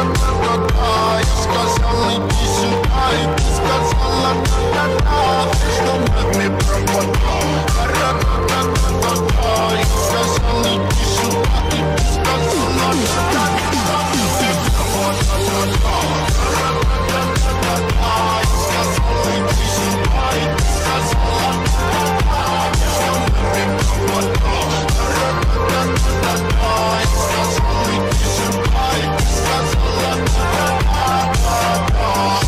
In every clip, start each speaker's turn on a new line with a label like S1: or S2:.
S1: та-та-та-та-та. Я сказал, иди сюда, и ты сказала та-та-та. Между нами пропада. Та-та-та-та-та-та. Я сказал, иди сюда, и ты сказала та-та-та. Вот та-та-та. Та-та-та-та-та. Я сказал, иди сюда, и ты сказала та-та-та. Между нами пропада. Та-та-та-та-та. Я сказал, иди сюда, и ты сказала та-та-та.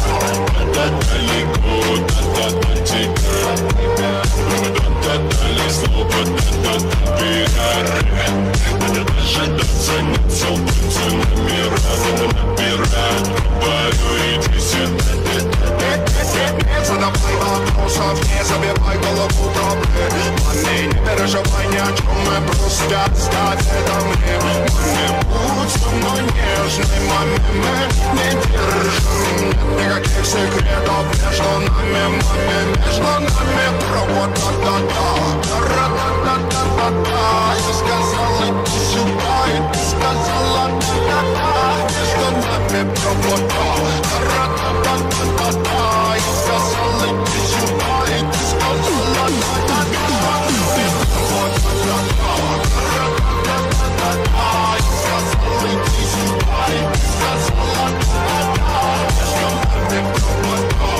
S1: Далеко, та-та-та тебя. Та-та-та лишь слово, та-та-та пиары. Дожидаться нет сил, пути номера. Набирают, пробаю, иди сюда. Не задавай вопросов, не забивай голову проблем. Маме, не переживай ни о чем, мы просто оставь это мне. Маме, будь со мной нежной, маме, мы не держим. Нет никаких секретов между нами, маме, между нами провод. Та-та-та, та-та-та-та-та. Я сказал, иди сюда, и ты сказала та-та-та. Между нами провод. Та-та-та-та-та-та. Я сказал, иди сюда, и ты сказала та-та-та. Вот та-та-та. Та-та-та-та-та. Я сказал, иди сюда, и ты сказала та-та-та. Между нами провод.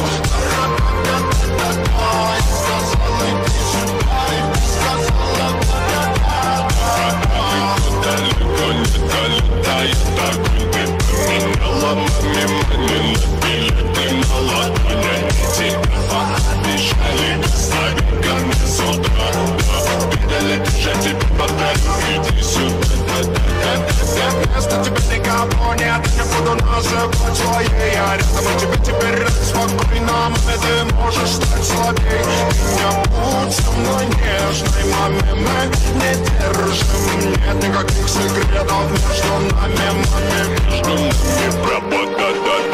S1: Та-та-та-та-та. Я сказал, иди сюда, и ты сказала та-та-та. Далеко летает огонь, ты поменяла маме манина. Билеты на ладони, тебя обещали слабенькими с утра. Передали держать тебя подарю, иди сюда. Вместо тебя никого нет, я буду называть своей. Я рядом, и тебе теперь рад, спокойно, маме, ты можешь стать слабей. Меня будь со мной нежной, маме, мы не держим. Нет никаких секретов между нами, маме, между нами пропада.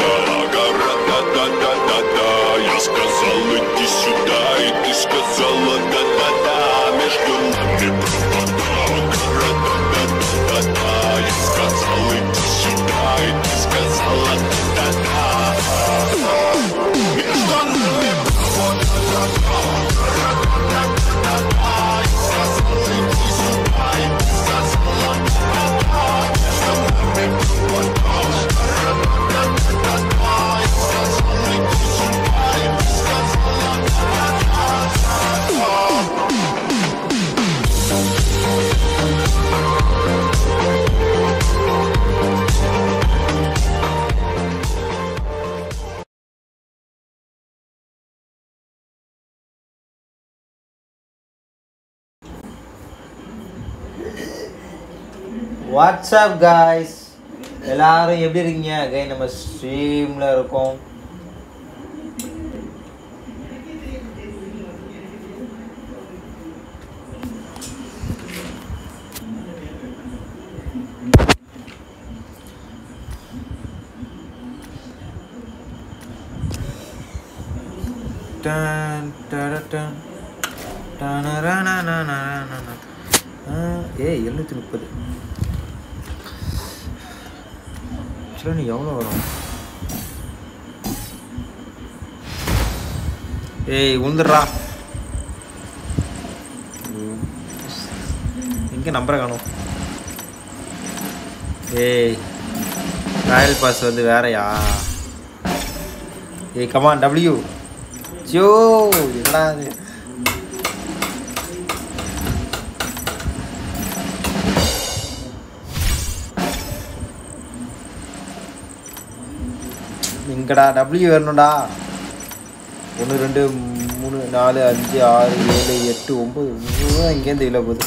S1: Да-да-да-да-да. Я сказал, иди сюда, и ты сказала да-да-да. Между нами пропада. Да-да-да-да-да. Я сказал, иди сюда, и ты сказала да-да-да. Между нами пропада. Да-да-да-да-да. Я сказал, иди сюда, и ты сказала да-да-да. Между нами пропада. Да-да-да-да-да. Я сказал, иди сюда, и ты сказала да-да-да.
S2: WhatsApp guys, எல்லாரும் எப்படி இருக்கீங்க? கை நம்ம ஸ்ட்ரீம்ல இருக்கோம். டன் டரடன் டனரனனனனன. ஏய் 730. சரி, எவ்வளோ வரும்? ஏய் உந்துடுறா. எங்கே நம்பரை காணும்? ஏய் ராயல் பாஸ் வந்து வேறையா? ஏய் கமான் டபிள்யூ. ஜோ என்னடா அது? இங்கடா டபிள்யூ வரணும்டா. 1 2 3 4 5 6 7 8 9 இங்கேருந்து இல்லை போகுது.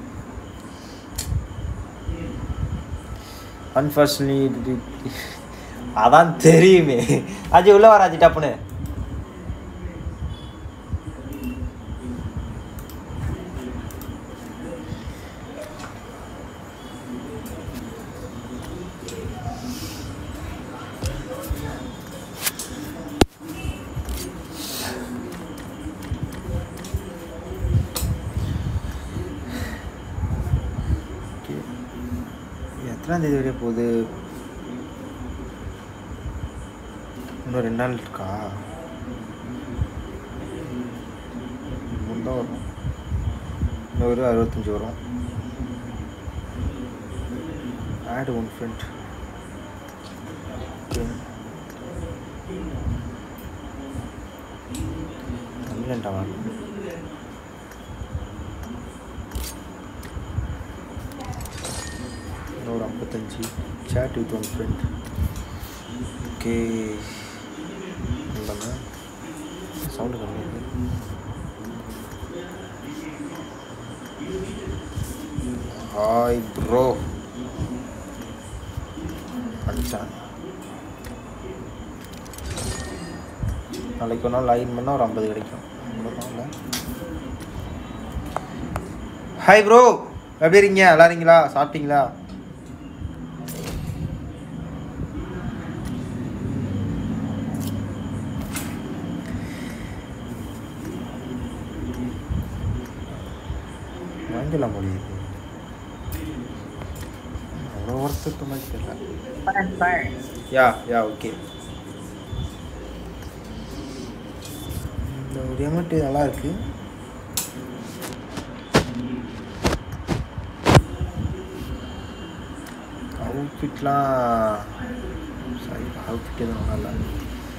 S2: அன்ஃபார்ச்சுனேட்லி அதான் தெரியுமே. அஜி உள்ள வர, அஜி டப்புன்னு. எத்தனாம் தேதி வரையும் போகுது? இன்னும் 2 நாள் இருக்கா? தான் வரும். இன்னும் ஒரு 65 வரும். Add one friend. தமிழன்டா வாங்க. இன்னொரு 55. chat with one friend. Okay, இல்லைங்க சவுண்டு கம்மியாக இருக்குது. ஹாய் ப்ரோ அடிச்சான். நாளைக்கு ஒரு நாள் லைன் பண்ணால் ஒரு 50 கிடைக்கும். ஹாய் ப்ரோ, எப்படி இருக்கீங்க? நல்லா இருக்கீங்களா? சாப்பிட்டீங்களா? வாங்கலாம் முடியுது. அவ்வளோ ஒர்த்து மாதிரி தெரியல. Yeah okay. இந்த ஒரு எமௌண்ட் நல்லா இருக்கு. அவுட்ஃபிட்லாம் சாரி, அவுட்ஃபிட் எதுவும் நல்லா இல்லை.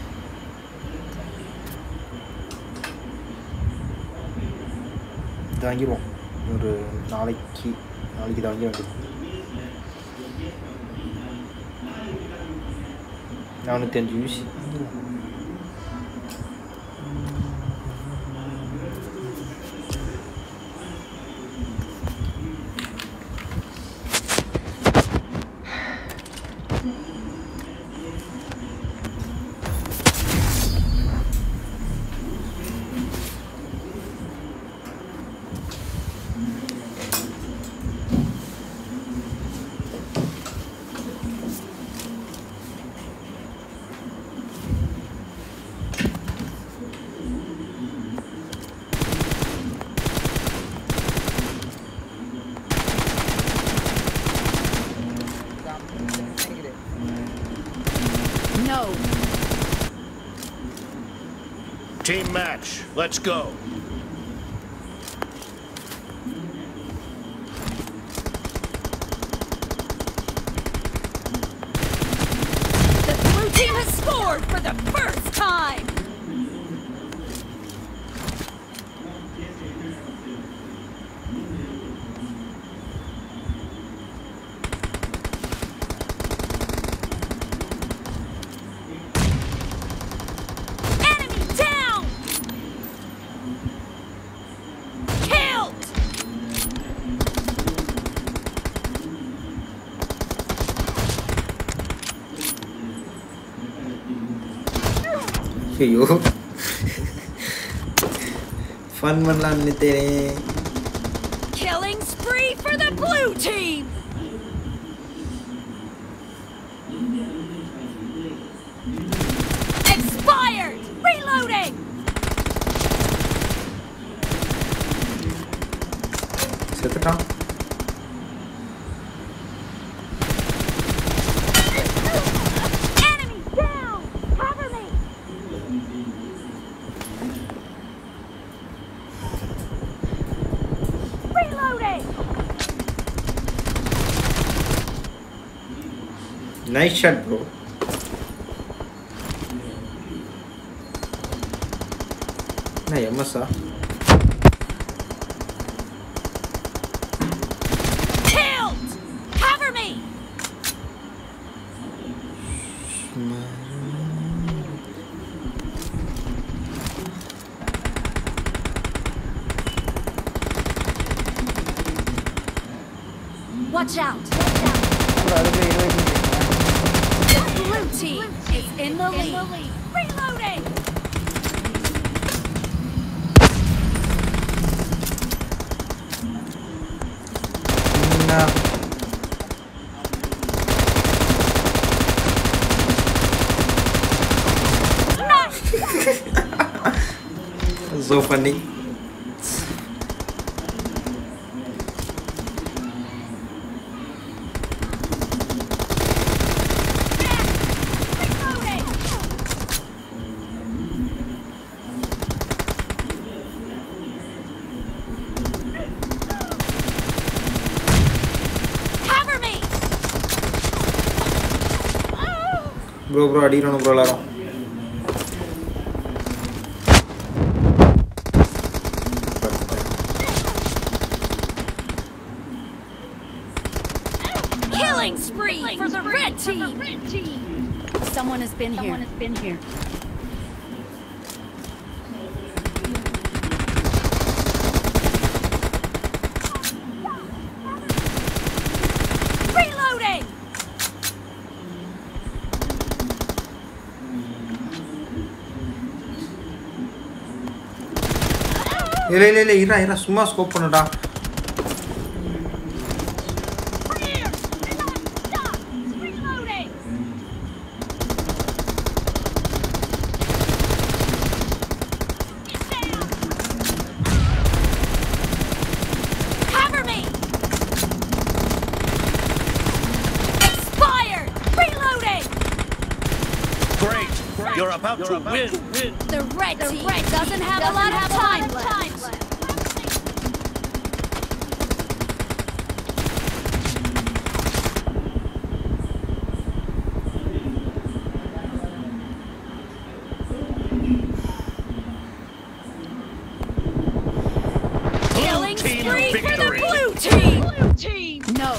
S2: இது வாங்கிடுவோம். ஒரு நாளைக்கு இதை வாங்கி வேண்டியது. 405 UC.
S3: Team match, let's go.
S4: The blue team has scored for the first time.
S2: ஐயோ, ஃபன் பண்ணலாம்னு நினைத்தேன்.
S4: Killing spree for the blue team. Expired. Reloading.
S2: செத்துட்டான். Nice shot, bro. Na MS ah.
S4: Killed. Cover me. Watch out. The blue team is in the lead. Reloading!
S2: No. So funny. Bro அடிக்கணும் bro எல்லாரும்.
S4: Killing spree for the red team. Someone has been here. Reloading.
S2: இல்ல இரா சும்மா scope பண்ணுடா.
S3: You're about to win.
S4: The red team doesn't have a lot of time left. Killing spree for the blue team. No.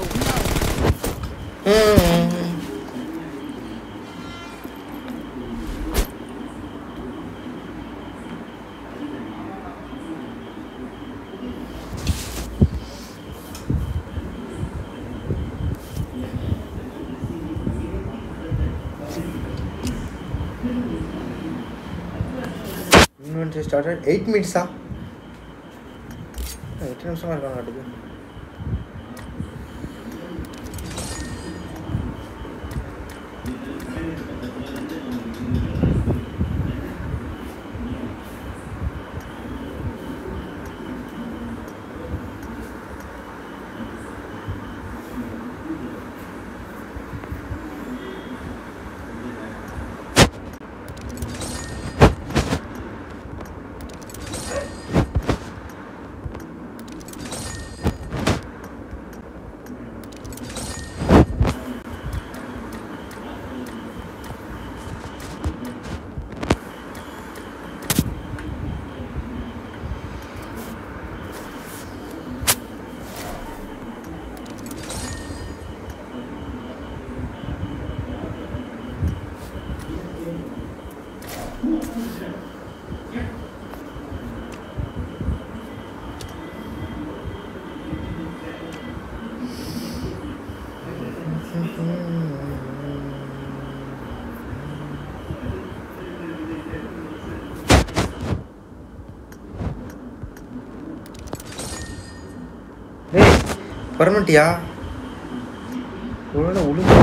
S2: Started 8 minutes. 8 நிமிஷமா இருக்காங்க அடுத்து. பர்மனெண்ட்டியா ஒழுங்கா உழுது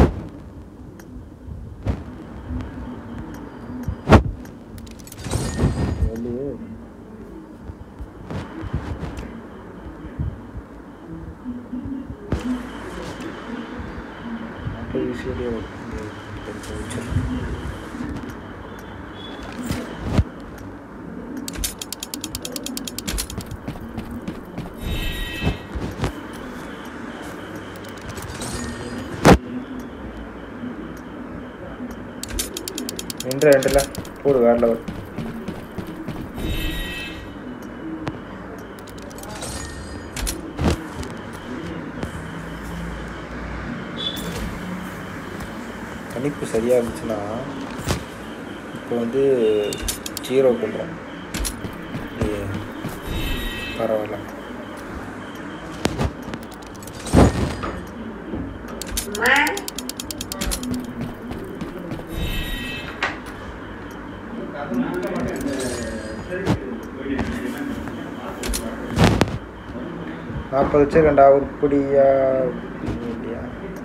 S2: 2 போடு வேற லெவல். கணிப்பு சரியா இருந்துச்சுன்னா இப்போ வந்து 0 பண்ணுறோம். பரவாயில்ல. நாற்பது வச்சுருக்கேன்டா உருப்படியா இல்லையா?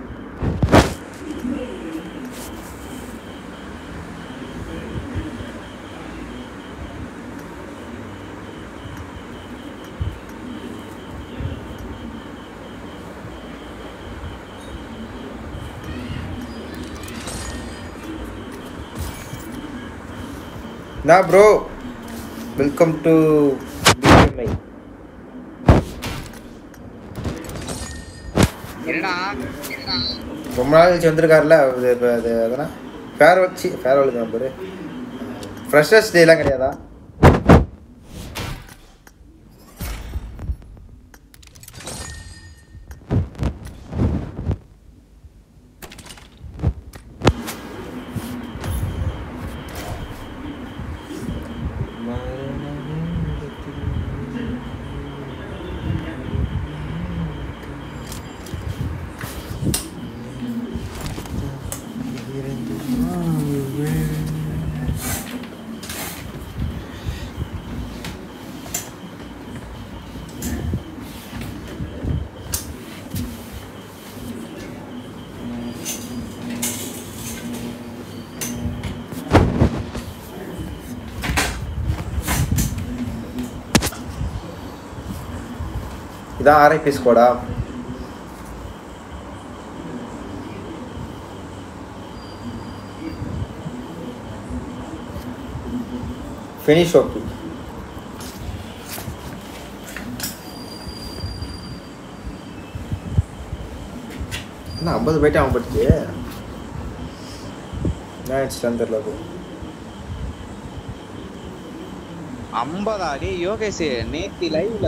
S2: Na bro, welcome to BMI. ரொம்ப நாள் கழிச்சு வந்திருக்காருல்ல, அது அதெல்லாம் ஃபேர்வெல் தான் பாரு. ஃப்ரெஷர்ஸ் டேலாம் கிடையாதா? இதான் RIP ஸ்குவாடா? Finish okay. என்ன 50 போயிட்டு அவன் பட்டுச்சு நான் தெரியல.
S5: 50 அடி யோகேஷ் நேத்தி லைவ்ல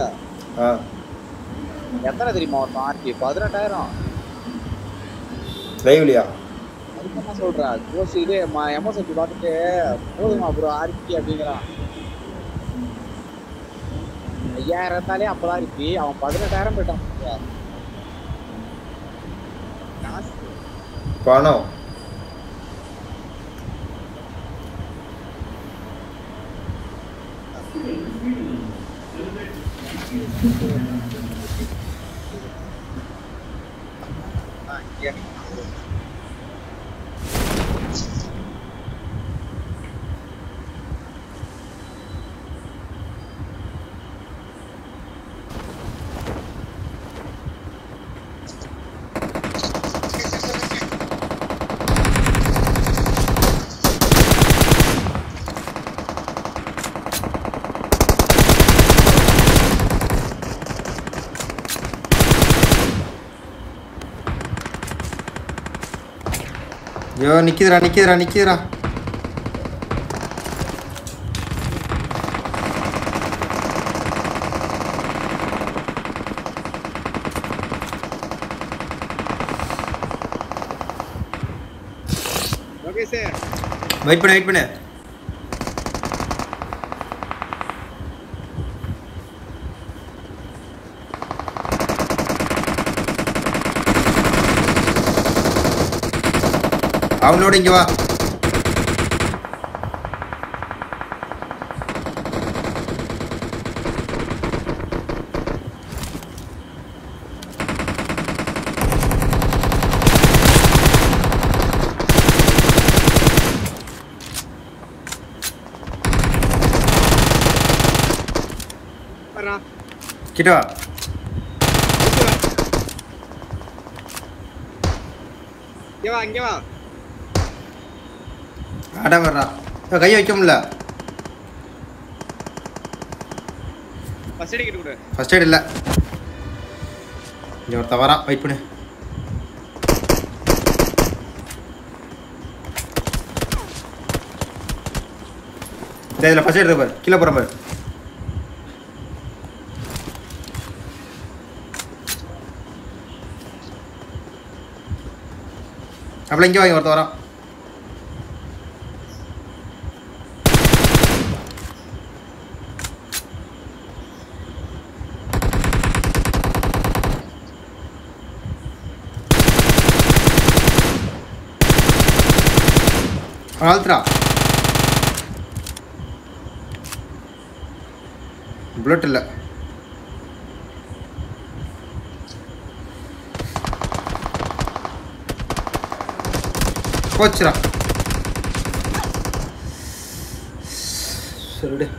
S5: எத்தனை தெரியுமா ஒருத்தன் ஆர்பி 18,000
S2: லைவ்லையா?
S5: அதுக்கு என்ன சொல்றா கோஸ் இது எமோசன் பார்த்துட்டு போதுமா ப்ரோ ஆர்பி அப்படிங்கிறான். 5000 இருந்தாலே 50 ஆர்பி அவன் 18,000 போயிட்டான்.
S2: பணம் ஐயோ நிக்குதுடா.
S5: ஓகே சார்
S2: வெயிட் பண்ணு. அவனோட இங்க வா. கிட்ட வா.
S5: இங்க வா
S2: ஆடா வர்றா. கையை வைக்க முடியல. ஃபர்ஸ்ட் எய்ட் இல்லை. இங்கே ஒரு தவறா வெயிட் பண்ணு. இதில் ஃபர்ஸ்ட் எய்ட் பாரு. கீழே போகிற பாரு. அப்படியே இங்கே வாங்கி ஒருத்த வரான். ஆல்ட்ரா புல்லட் இல்லை. போச்சுடா. சொல்லிடு.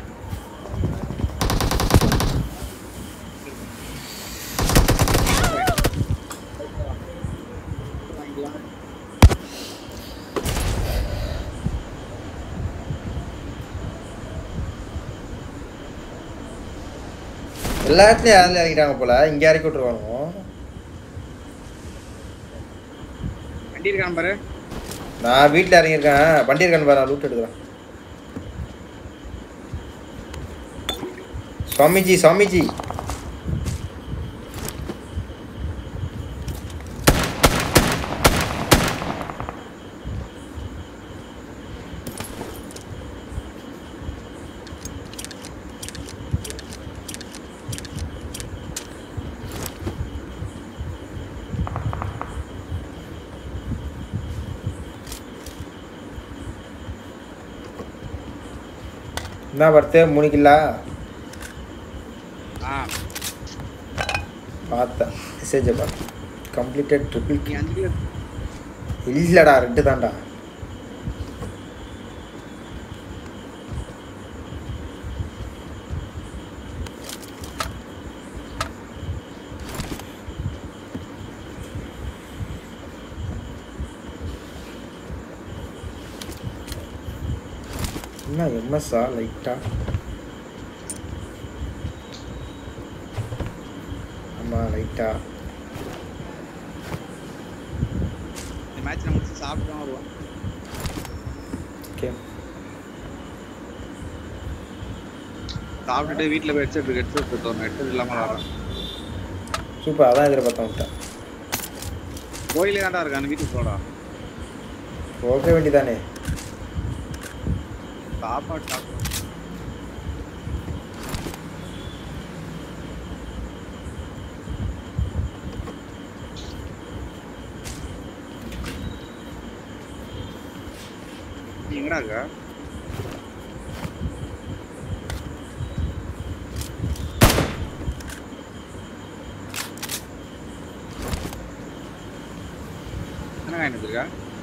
S2: எல்லா இடத்துலையும் யாரும் இறங்கிட்டாங்க போல. இங்கே இறக்கி விட்டுருவாங்க.
S5: வண்டி இருக்கான் பாரு.
S2: நான் வீட்டில் இறங்கியிருக்கேன். வண்டி இருக்கான்னு பாரு, நான் லூட் எடுக்கிறேன். स्वामी जी ना बढ़ते मुनी किला பார்த்தா மெசேஜ் பா கம்ப்ளீட்டட் ட்ரிபிள் இல்லடா 2 தான்டா. என்ன எம்எஸ்ஆ லைட்டா லைட்டா
S5: இந்த மேட்ச் நம்ம சாப்பிட்டு தான் வருவோம்.
S2: ஓகே
S5: சாப்பிட்டுட்டு வீட்டில் போய் ஹெட்செட் எடுத்தோம். ஹெட்செட் இல்லாமல் வரேன்.
S2: சூப்பர், அதான் எதிர்பார்த்தேன் விட்டேன்.
S5: கோயிலே தான்டா இருக்கான், வீட்டுக்கு போடா.
S2: போக வேண்டியதானே.
S5: சாப்பாடு சாப்பிடும் எங்கடா இருக்கா? என்ன வாங்கிட்டு இருக்கா?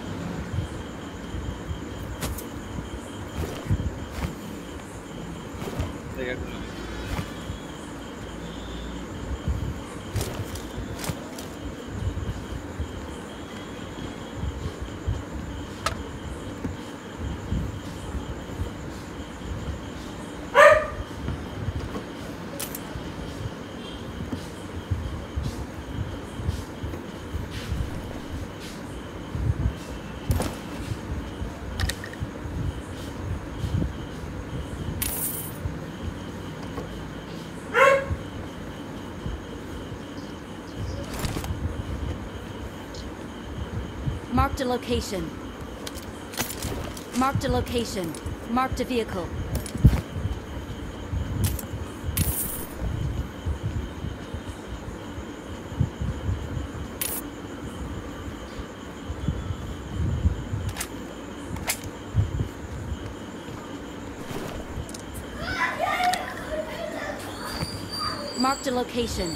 S4: Marked a location. Marked a location. Marked a vehicle. Marked a location.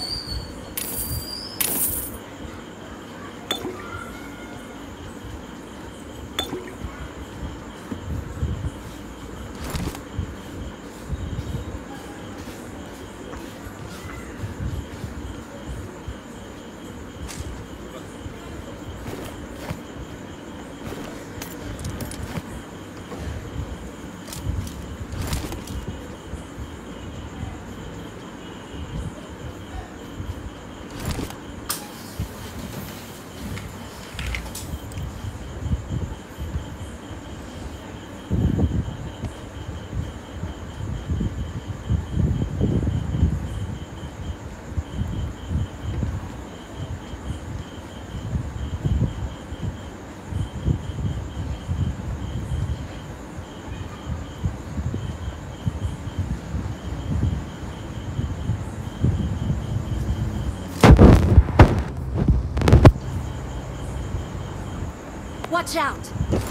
S4: Watch out!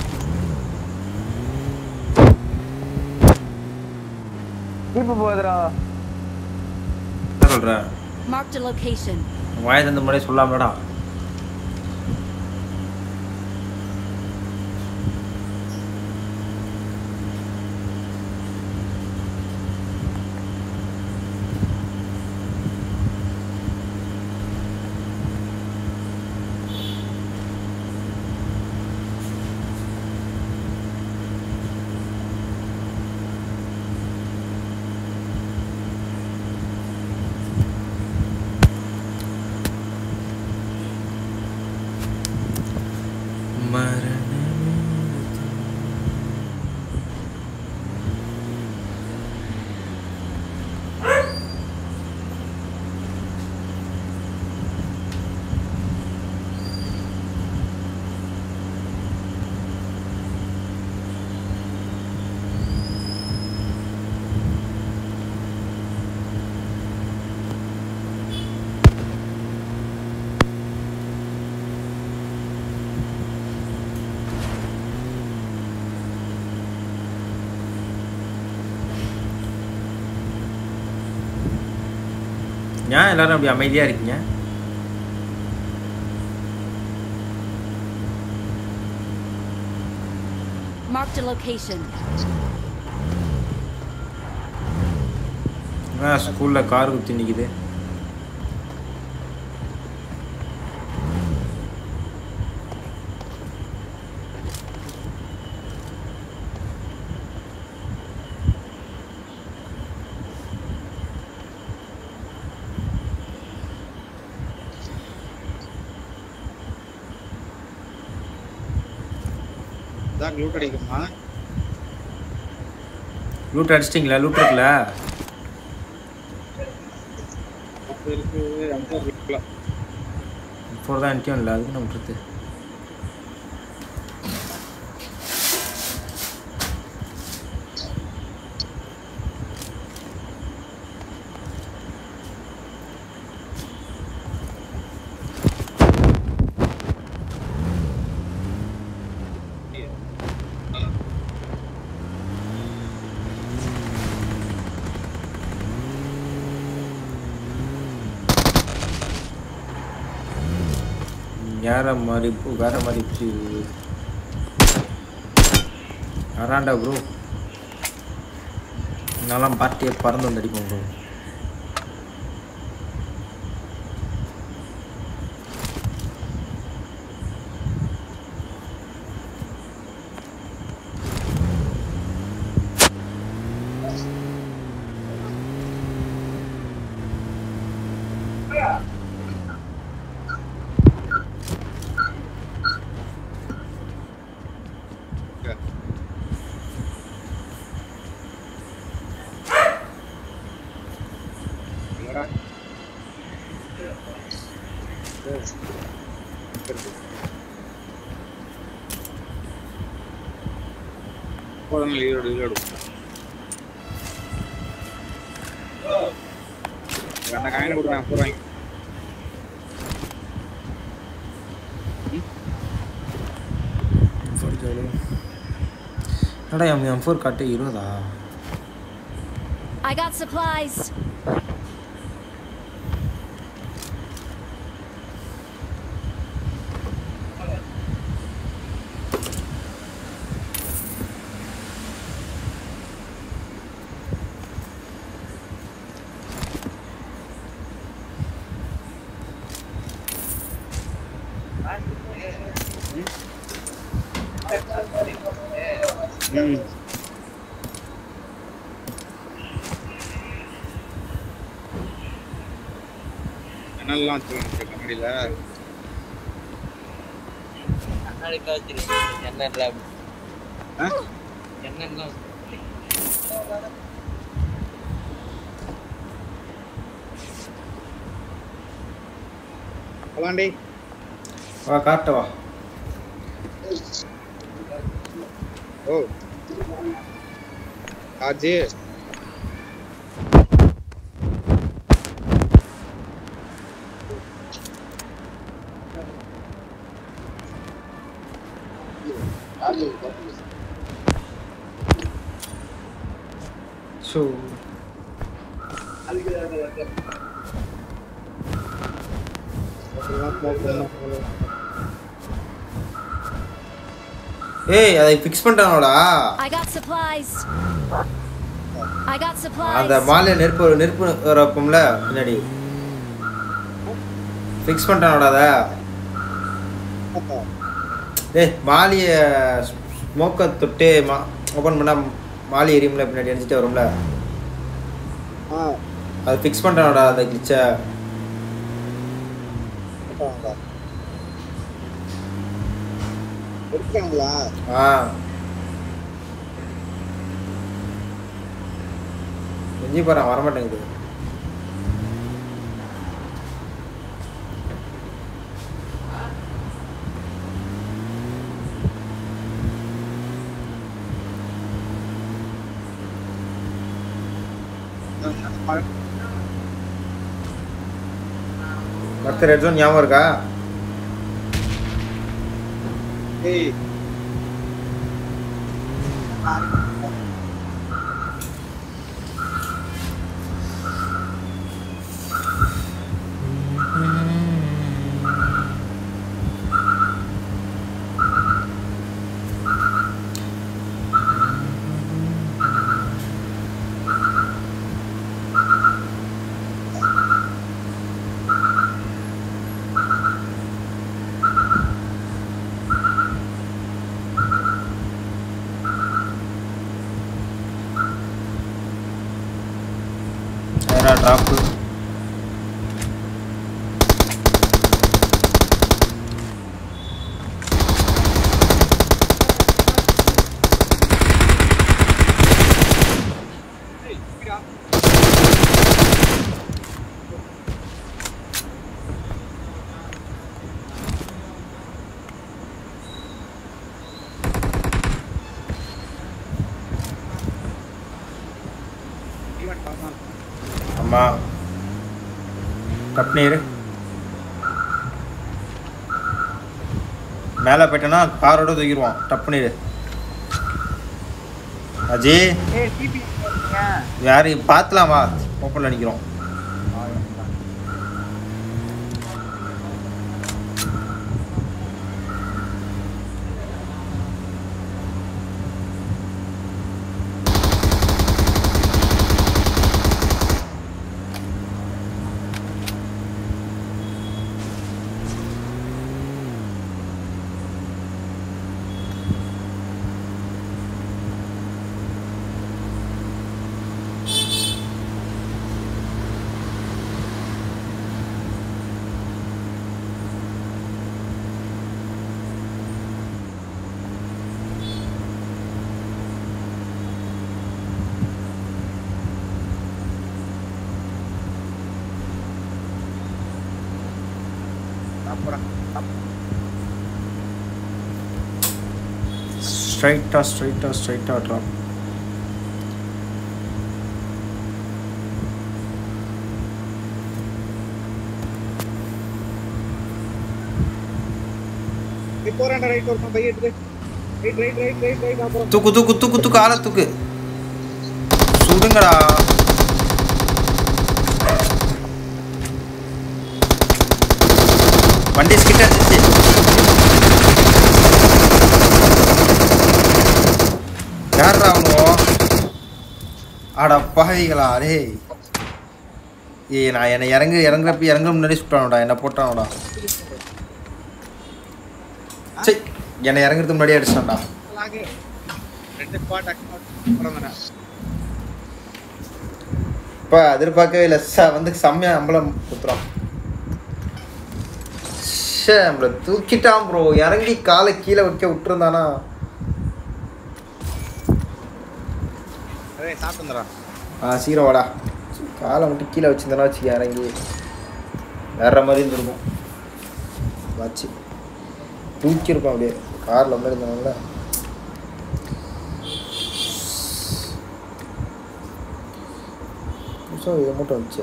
S2: இப்போ போதுடா. என்ன சொல்ற?
S4: Marked a location.
S2: வாய் தந்த முறை சொல்லாமடா. ஏன் எல்லாரும் அப்படி அமைதியா இருக்கீங்க?
S4: Marked a location.
S2: ஸ்கூல்ல கார் குத்தி நிக்குது.
S5: தான் லூட் அடிக்குமா?
S2: லூட் அடிச்சிட்டிங்களா? லூட் இருக்குல்ல?
S5: இருக்கு அந்த இருக்குல.
S2: இப்போ தான் அன்ட்டியும் இல்லை, அதுக்கு நம்ம விட்டுருது. வேற மாதிரி வராண்டா ப்ரோ. நான்லாம் பார்ட்டியை பறந்து வந்து அடிப்போம் ப்ரோ. M4 காட்டு 20.
S4: I got supplies.
S5: என்னெல்லாம் கண்ணாடியில்
S6: கண்ணாடி காய்ச்சிருக்கேன். என்னெல்லாம்
S5: போலாண்டி
S2: வா காட்ட வா.
S5: ஓ ஆஜி
S2: ஸோ ஏய் அதை ஃபிக்ஸ் பண்ணிட்டானோடா.
S4: I got supplies.
S2: அந்த மாலை நெருப்பு வரப்போம்ல பின்னாடி ஃபிக்ஸ் பண்ணிட்டானோடா அதை. ஏய் மாலியை ஸ்மோக்கை தொட்டு ஓப்பன் பண்ணால் மாலி எரியும்ல, பின்னாடி எரிஞ்சிட்டே வரும்ல, அது ஃபிக்ஸ் பண்ணிட்டானோடா அந்த கிளிச்சை. செஞ்சு பாரு, வரமாட்டேங்குது. மற்ற ரெட் ஜோன் ஞாபகம் இருக்கா?
S5: ஏய்
S2: டிராப்பு. அம்மா கப்னீர் மேலே போயிட்டேன்னா காரோட தூக்கிடுவான். டப்புனீர் அஜய் யாரு பார்த்துலாம் வா, ஓப்பனில் நிற்கிறோம். ஸ்ட்ரைட்டா ட்ராப். தூக்கு ஆள தூக்கு. சுடுங்கடா. வண்டி ஸ்கிட் அடிச்சு. யாரா அவனோ? அட பாவிகளா. அரே நான் என்னை இறங்க முன்னாடி சுட்டானோடா. என்ன போட்டானோடா. சரி என்னை இறங்குறதுக்கு முன்னாடி அடிச்சிட்டான்டா. இப்போ எதிர்பார்க்கவே இல்லை. வந்து செம்மையா அம்பளம் குத்துறான். நம்மளை தூக்கிட்டான் ப்ரோ. இறங்கி காலை கீழே வைக்க விட்டுருந்தானா. சீக்கிரம் வாடா. காலை மட்டும் கீழே வச்சிருந்தானா வச்சு இறங்கி வேற மாதிரி இருந்திருக்கும். வச்சு தூக்கியிருப்பான் அப்படியே காரில் வந்து இருந்தாங்கல்ல. இதை மட்டும் வச்சு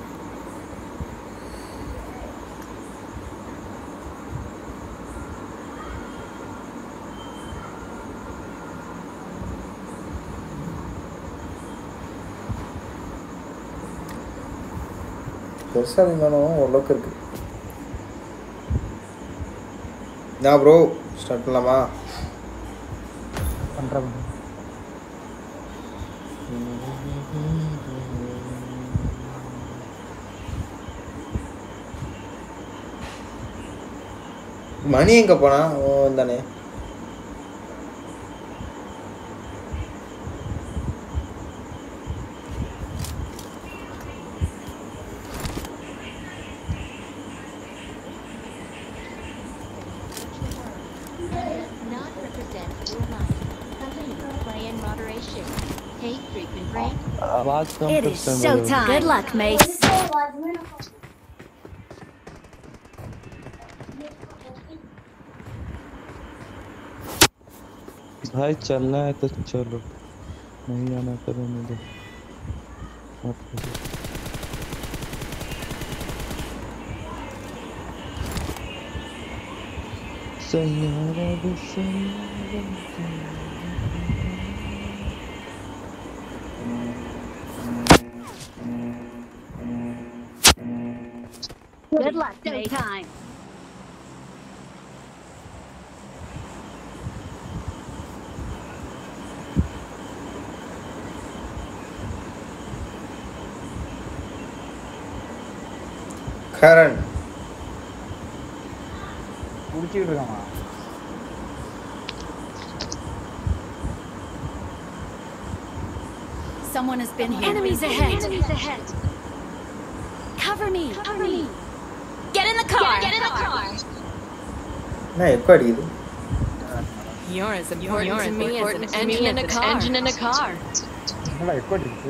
S2: பெருசாக இருந்தாலும் ஓரளவுக்கு இருக்கு. நான் ப்ரோ ஸ்டார்ட் பண்ணலாமா? பண்ணுறேன். மணி எங்கே போனா? ஓ தானே.
S4: It is showtime. Good luck, mates.
S7: भाई चलना है तो चलो, नहीं आना तो रहने दो। Saiyaara
S4: Good luck, mate. Time.
S2: Karan.
S4: Someone has been here. Enemies ahead. Cover me. Get in the car.
S2: என்ன எக்கோ அடிக்குது?
S4: You're as important to me as an engine in a car.
S5: என்னடா எக்கோ அடிக்குது?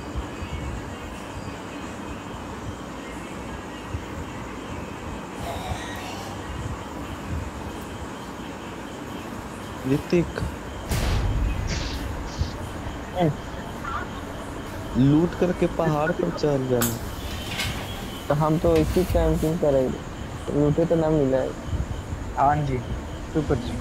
S7: ऋतिक लूट करके पहाड़ पर चढ़ जाना।
S8: तो हम तो इसी कैंपिंग करेंगे, लूटे तो ना मिला है।
S5: हाँ जी, सुपर जी।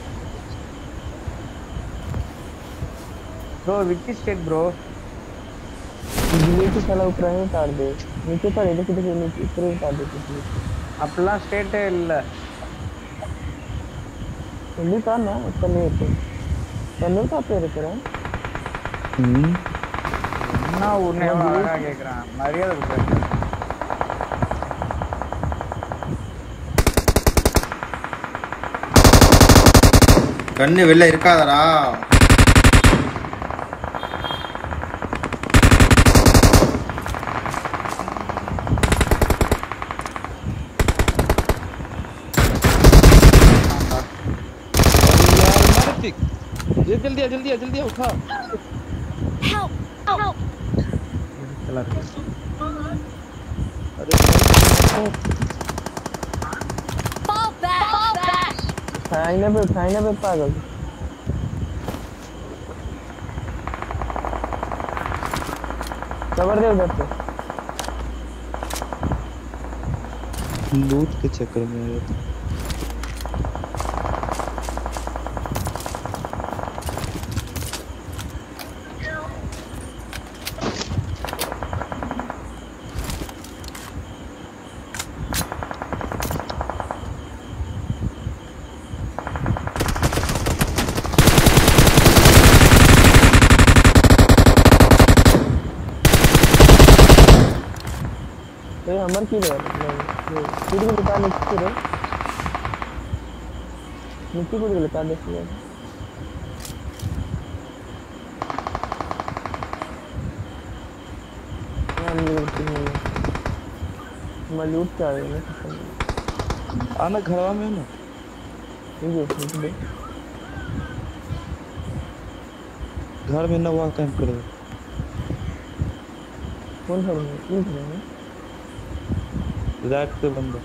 S5: Bro which state bro?
S8: Delhi की साला ऊपर ही उतार दे, नीचे पड़े देखो नीचे ऊपर ही उतार दे कुछ।
S5: अपना स्टेट ಇಲ್ಲ
S8: ಇಲ್ಲಿ ತಾನ ತನ್ನೆ ಇತ್ತು ತನ್ನೆ ತಾಪೇ ಇರುತ್ತಾರೆ
S5: நான் உன்னை அழகா கேக்குறேன் மரியாதை கொடுக்குறேன்
S2: கண்ணு வெளில இருக்காதடா
S7: जल्दी उठा
S4: Help!
S5: चला रहे
S4: Fall back!
S8: खाने पे पागल कवर दे उधर से
S7: लूट के चक्कर में
S8: हमर की रे सीढ़ी के पास नीचे रे नीचे को लगा दे से हम लूट कर रहे हैं
S7: आना घरवा में ना
S8: ये
S7: घर में ना वहाँ कैंप करेगा
S8: कौन घर में इन घर में
S7: रात पे बंदा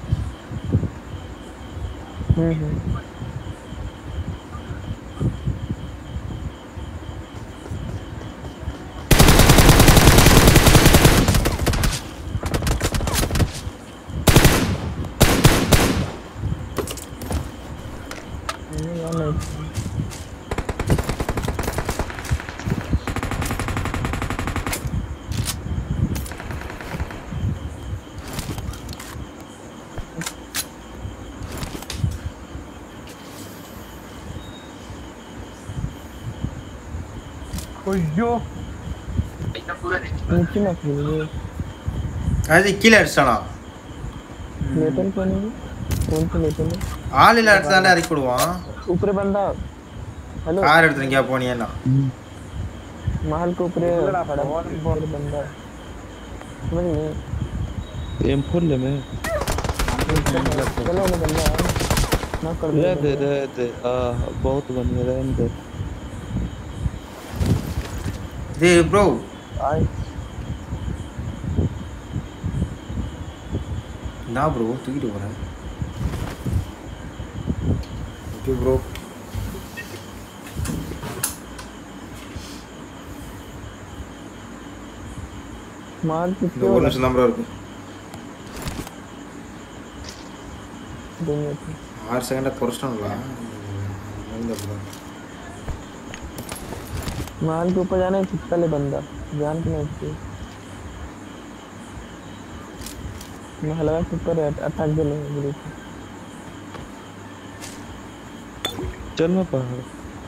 S5: ஐயோ
S8: नीचे ना खेलिए
S2: அது கீழ அடிச்சானா
S8: लेटन कौन है कौन से लेटन है
S2: ஆள் இல்ல அடிச்சானே இறக்கி விடுவான்
S8: ऊपर बंदा हेलो
S2: கார் எடுத்து எங்க போனியேனா
S8: महल के ऊपर खड़ा बहुत बंदा है समझ नहीं
S7: M4 ले मैं
S8: चलो मैं बंदा ना कर
S7: दे बहुत बढ़िया रहने दे
S2: दे ब्रो
S8: आई
S2: ना ब्रो தூக்கிட்டு போறேன் ஓகே ப்ரோ
S8: मार
S2: இந்த
S8: कितने
S2: ஒரு நிமிஷம் தான் ப்ரோ இருக்கு
S8: 2 मिनट
S2: 6 செகண்ட குறைச்சிட்டாங்களா இந்த ப்ரோ
S8: महल के ऊपर जाना है चित्ता ले बंदा जान के नहीं महल के ऊपर अटैक दे ले ग्रुप
S7: चल मैं पहाड़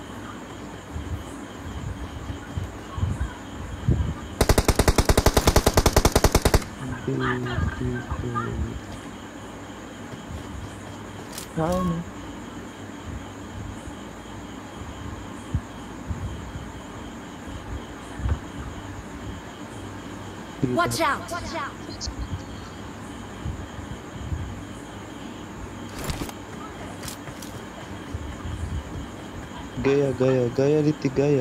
S8: हाँ
S4: Watch out!
S7: गया गया गया ऋतिक गया।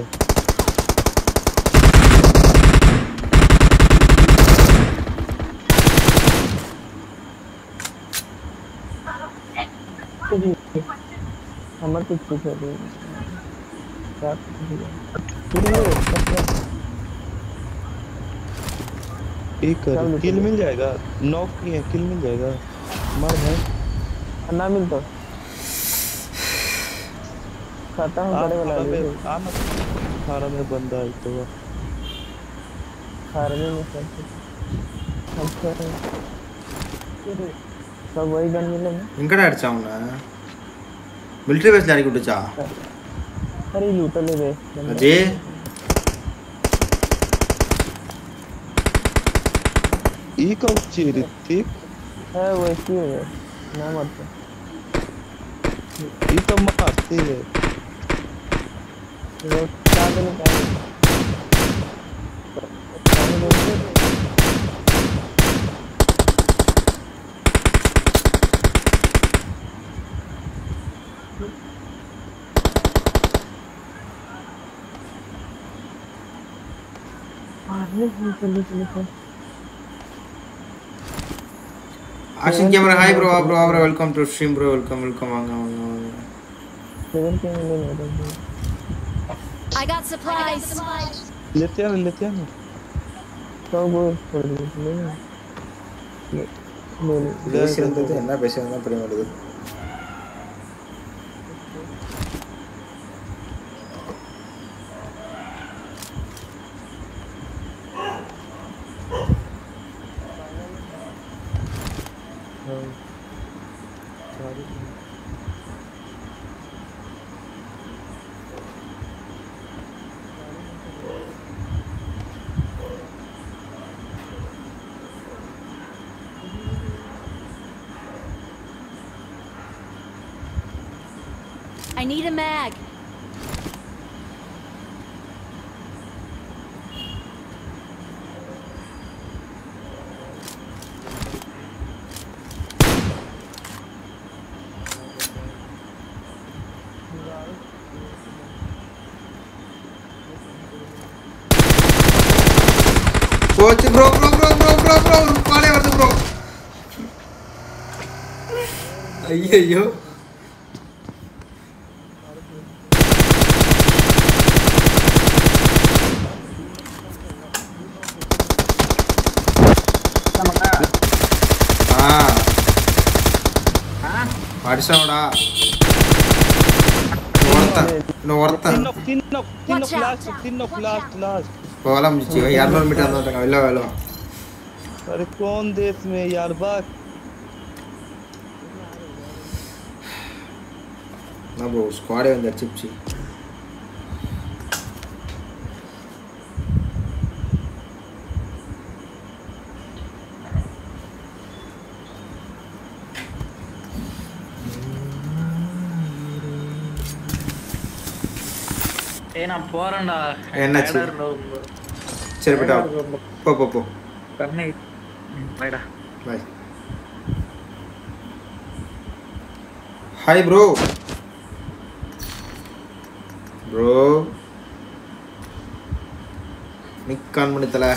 S8: हमारे कुछ कुछ है
S7: एक कर किल मिल जाएगा। नॉक किए किल मिल जाएगा। मार भाई
S8: ना मिलता खाता हूँ बड़े वाला ले
S7: आना खारा में बंदा है तो
S8: खारने में अच्छा सब वही गन मिलेगा।
S2: எங்கடா அடிச்சாங்க மிலிட்டரி பேஸ்ல இறக்கி விட்டுச்சா
S8: अरे लूट ले बे
S2: अजय
S7: ई कौन सी ऋतिक
S8: है वैसी है ना मत
S7: ई तो मारती है
S8: वो क्या देने का
S2: Action camera, hi bro, welcome to stream bro, welcome வாங்க.
S4: I got supplies.
S7: लेते आना
S8: तो वो छोड़ दे
S2: பேசுறது என்ன பேசுறதுன்னு புரிய மாட்டேங்குது.
S4: I need a mag.
S2: போச்சு bro பாலே வருது bro. ஐயோ அடிச்சாடா போகலாம் முடிச்சு 200 மீட்டர் வந்துட்டாங்க வெளில
S7: अरे कौन देश में यार बात
S2: ना ब्रो स्क्वाड है अंदर चिपची
S6: நான் போறேன்டா
S2: என்னாச்சு சரி बेटा போ
S6: करने बायडा
S2: बाय हाय ब्रो நிக்கான் மணித்தல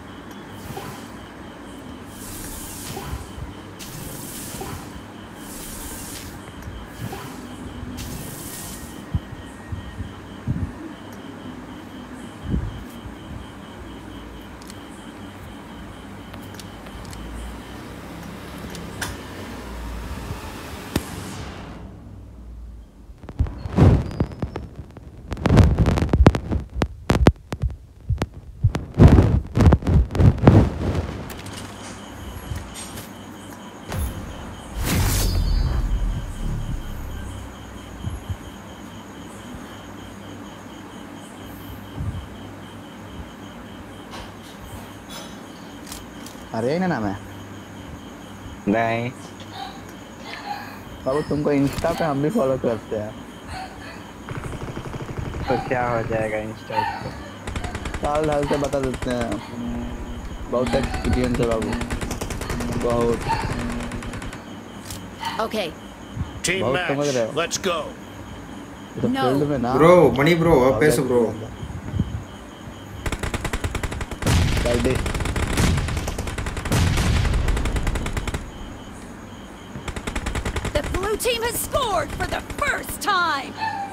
S9: अरे ना नाम है
S6: नहीं
S9: बाबू तुमको इंस्टा पे हम भी फॉलो करते हैं
S6: तो क्या हो जाएगा इंस्टा पे
S9: साल हाल से बता देते हैं बहुत एक्सपीरियंस है बाबू बहुत
S4: Okay.
S3: Team
S9: बहुत समझ रहे
S3: match.
S9: हो
S3: Let's go.
S9: तो फील्ड में ना
S2: ब्रो मनी ब्रो पैसे bro
S9: Friday
S4: The blue team has scored for the first time.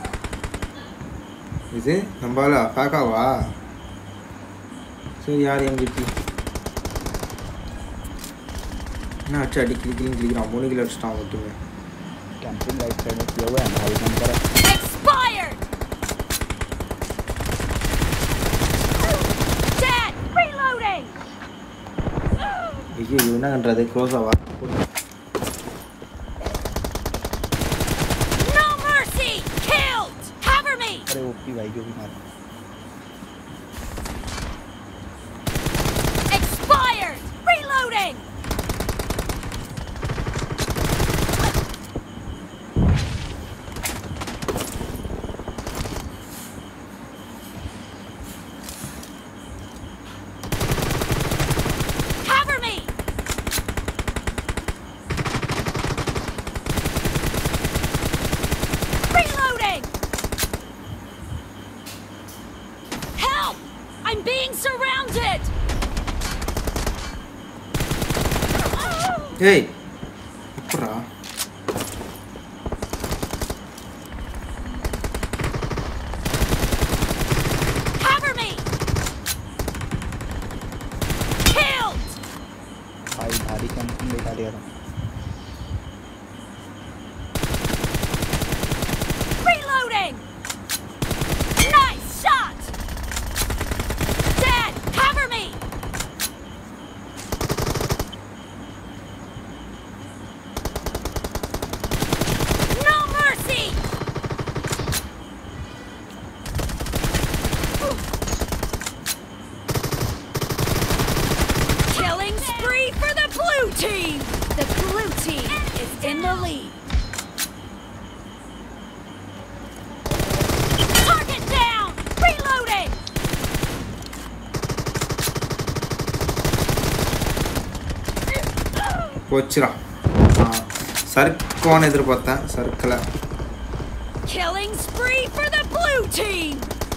S2: இது நம்பாலா காக்காவா சரி யார் MVP ना अच्छा क्लिक 3 किलो अடிச்சிட்டான் மட்டுமே
S9: कैंपिंग राइट साइड में किया हुआ है भाई नंबर
S4: Expired. Dead. Reloading.
S2: ஐயோ என்ன பண்றது க்ளோஸ் ஆவா
S4: No mercy. Killed. Cover me.
S9: अरे ओपी भाई जो भी मारा
S4: Expired. Reloading. Cover me. Reloading. Help! I'm being surrounded.
S2: ஏய் அப்புறா
S4: Cover me. Killed.
S9: भाई भारी कैंपिंग लेटा दिया था
S4: Reloading. Nice shot. Dead. Cover me. No mercy. Killing spree for the blue team. The blue team is in the lead. Target down. Reloading.
S2: போச்சுடா சர்க்கோன்னு எதிர்பார்த்தேன் சர்க்கில்
S4: Killing spree for the blue team.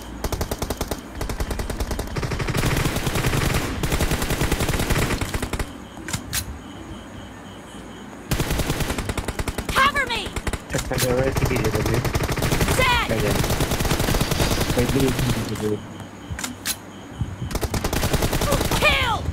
S4: Cover me.
S6: अच्छा जगह की जगह
S4: Dead.
S6: पहले
S4: Killed.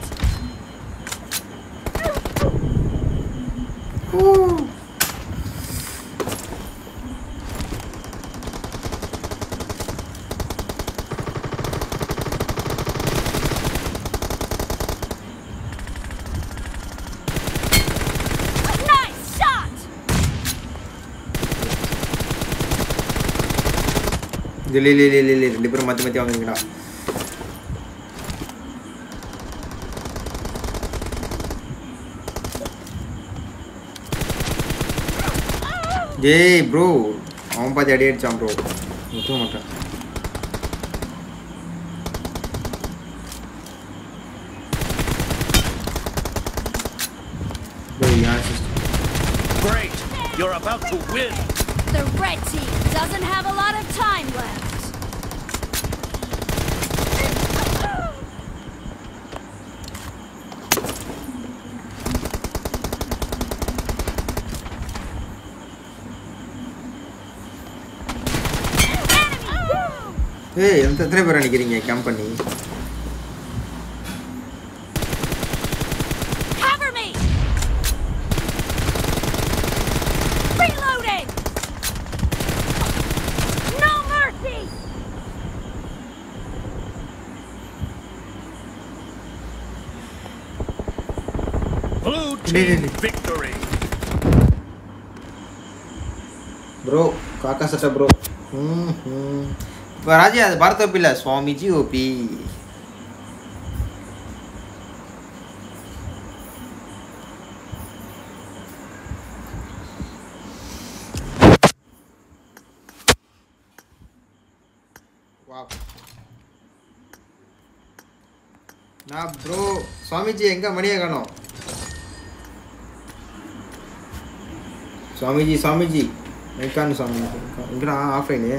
S4: Nice shot.
S2: இல்லை ரெண்டு பேரும் மாற்றி மாற்றி வாங்குறீங்கடா ஏய் ப்ரோ அவன் பாதி அடி அடிச்சான் ப்ரோ முக்க மாட்டான்
S3: Great! You're about to win!
S4: The red team doesn't have a lot of time left.
S2: ஏய் எத்தனை பேர் நினைக்கிறீங்க கேம்ப் பண்ணி
S4: Cover me. Reloading. No mercy.
S3: Blue team victory!
S2: Bro காக்கா சட்டை ப்ரோ இப்போ ராஜா அது பாரத் ஓபி இல்லை சுவாமிஜி ஓபி நான் ப்ரோ சுவாமிஜி எங்க மணியை காணோம் சுவாமிஜி மைக்கான்னு சாமி எங்கடா ஆஃப்லைனு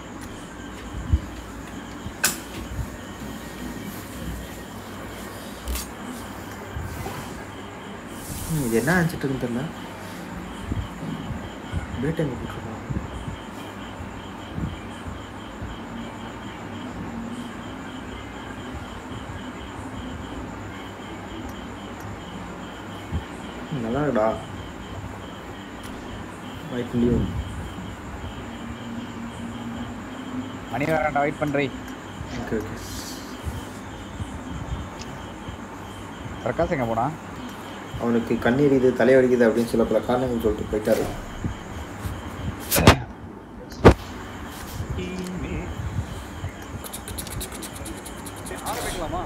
S2: இது என்ன ஆச்சுட்டு இருக்குன்னு தெரியல. டேட் எங்கே போட்டுருக்கோம்? நல்லா இருக்குடா. வெயிட் பண்ணியும்
S10: மணி வரேன்டா, வெயிட் பண்ணுறேன்.
S2: Okay okay.
S10: பிரகாஷ் எங்கே போனா?
S2: அவனுக்கு கண்ணீர் இது தலைவலிக்குது அப்படின்னு சொல்ல பல காரணங்கள் சொல்லிட்டு போயிட்டாரு.
S10: ஆரம்பிக்கலாமா?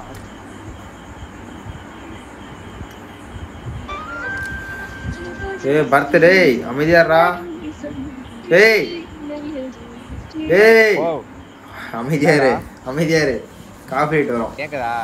S2: பர்த்டே அமைதியாரா. ஏய் ஏய் அமைதியாரு அமைதியாரு. காஃபி ரைட் வரும்
S10: கேக்குதா?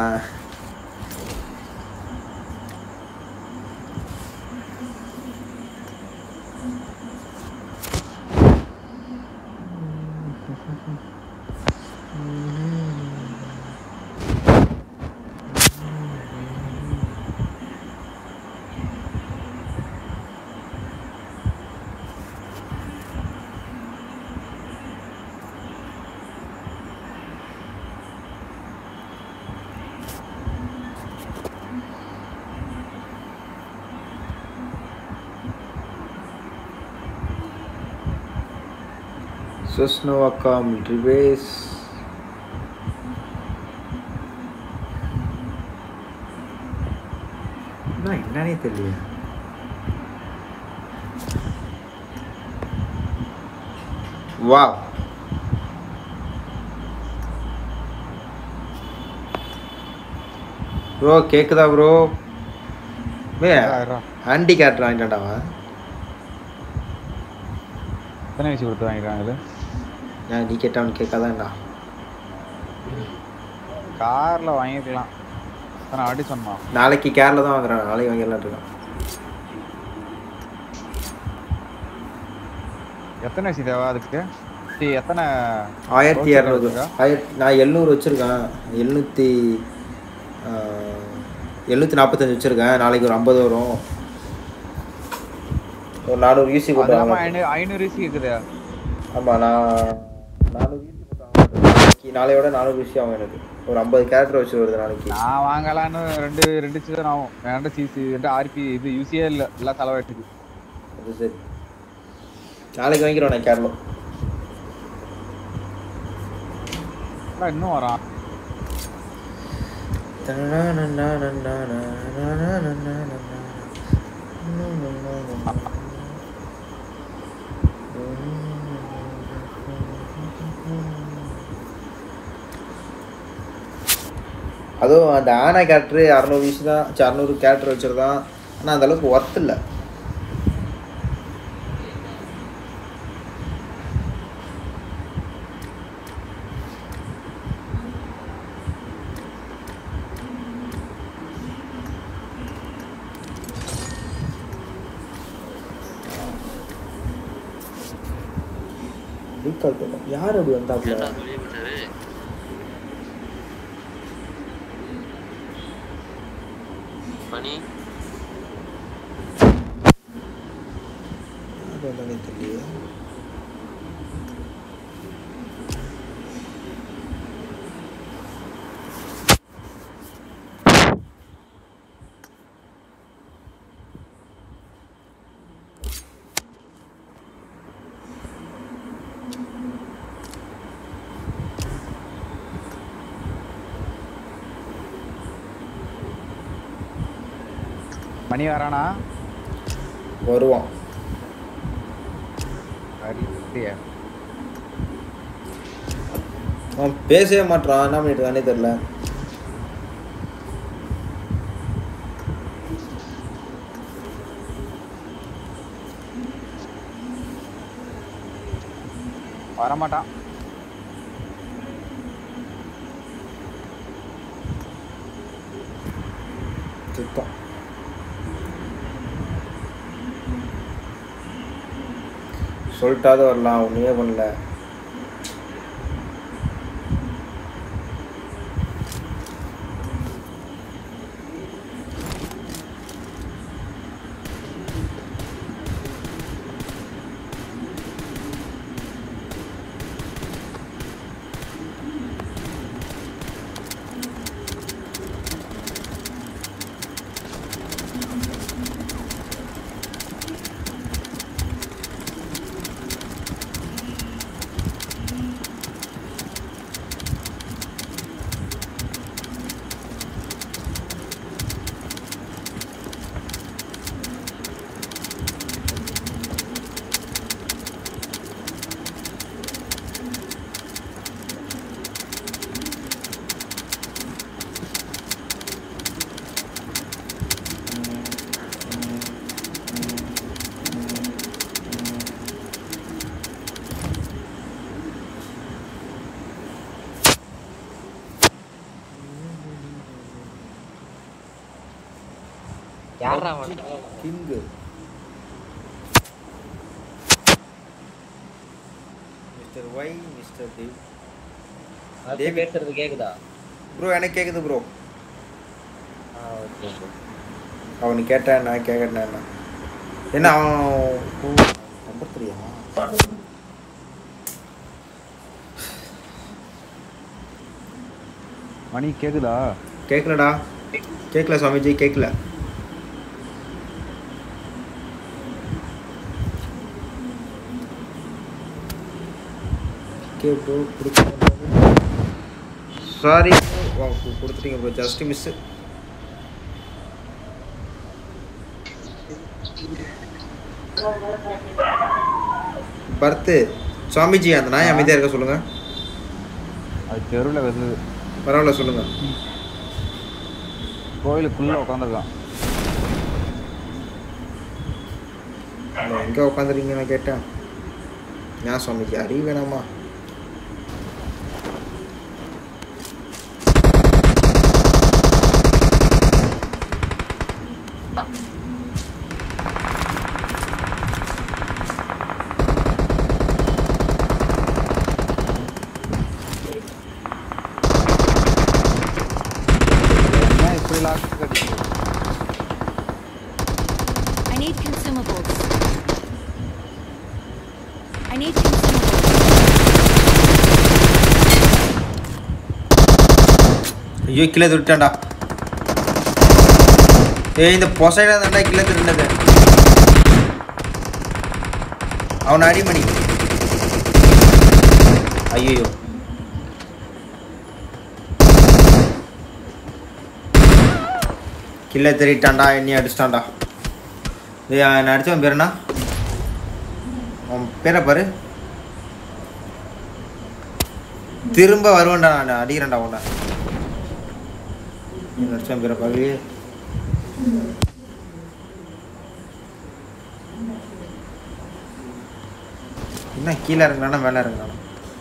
S2: Sosnovaka military base. என்னன்னே தெரியல. வாவ் ப்ரோ கேக்குதா ப்ரோ? ஆண்டி கேட் வாங்கிட்டான்டா.
S10: எத்தனை வயசு கொடுத்து வாங்கிக்கிறாங்க?
S2: நான் நீ கேட்டவன் கேட்காதான்டா.
S10: காரில் வாங்கிக்கலாம். நான் ஆடி சொன்னான்
S2: நாளைக்கு கேரில் தான் வாங்குறான். நாளைக்கு வாங்கிடலாம் இருக்கான்.
S10: எத்தனை வயசு தேவை அதுக்கு? எத்தனை?
S2: 1200. நான் 700 வச்சுருக்கேன். 745 வச்சுருக்கேன். நாளைக்கு ஒரு 50 வரும். ஒரு 400 யூசி போட்டு
S10: 500 யூசி இருக்குது.
S2: ஆமாம் நான் 400 யூசி போட்டு நாளையோட 400 யூசி ஆகும். எனக்கு ஒரு 50 கேரக்டர் வச்சு வருது நாளைக்கு.
S10: நான் வாங்கலான்னு ரெண்டு சீசன் ஆகும். வேண்ட சிசி 2 ஆர்பி இது யூசியே இல்லை, எல்லாம் செலவாயிட்டுது.
S2: அது சரி, நாளைக்கு வாங்கிக்கிறோம். நான் கேரளம்
S10: இன்னும் வரான்.
S2: அதுவும் அந்த ஆனா கேரக்டரு 600 வீசி தான் 600 கேரக்டர் வச்சுருதான். ஆனால் அந்தளவுக்கு ஒர்த் இல்லை. யார் அப்படி வந்தாப்புல?
S11: மணி
S2: தெரியல.
S10: மணி வரானா?
S2: வருவான். அவன் பேசவே மாட்டான். என்ன பண்ணிட்டு தானே தெரியல.
S10: வரமாட்டான்.
S2: சுத்தம். சொல்லிட்டாவது வரலாம், ஒன்றுமே பண்ணல.
S11: யாரா
S2: king mister why mister Dev.
S11: அதே பேசுறது கேக்குதா
S2: ப்ரோ? எனக்கு கேக்குது ப்ரோ.
S11: ஓகே
S2: அவனு கேட்டேன், நான் கேட்கட்டேன். என்ன அவன் நம்பர் தெரியுமா?
S10: மணி கேக்குதா?
S2: கேட்கலடா, கேட்கல சுவாமிஜி, கேட்கல. ப்ரோ சாரி கொடுத்துட்டீங்க ப்ரோ, ஜஸ்ட் மிஸ். பர்த்து சுவாமிஜி, அந்த நாய் அமைதியாக இருக்க சொல்லுங்க.
S10: அது தெருவில் வருது.
S2: பரவாயில்ல சொல்லுங்க.
S10: கோயிலுக்குள்ள உட்காந்துருக்கான்.
S2: எங்கே உட்காந்துருக்கீங்க நான் கேட்டேன். நான் சுவாமிஜி அறிவு வேணாமா?
S4: I need consumables. I need consumables.
S2: ஐயோ கிளை துட்டான்டா. ஏய் இந்த பொசைடா தான்டா கிளை திருண்டது. அவன் அடிமணி. ஐயோ கில்லை தெரிட்டான்டா, என்னையும் அடிச்சிட்டான்டா. நான் அடித்தவன் பேர் என்ன? அவன் பேரை பாரு. திரும்ப வருவேன்டா, நான் அடிக்கிறேன்டா உன்னை. அடித்தவன் பேரை பாரு. என்ன கீழே இறங்கினா மேலே இறங்கினா?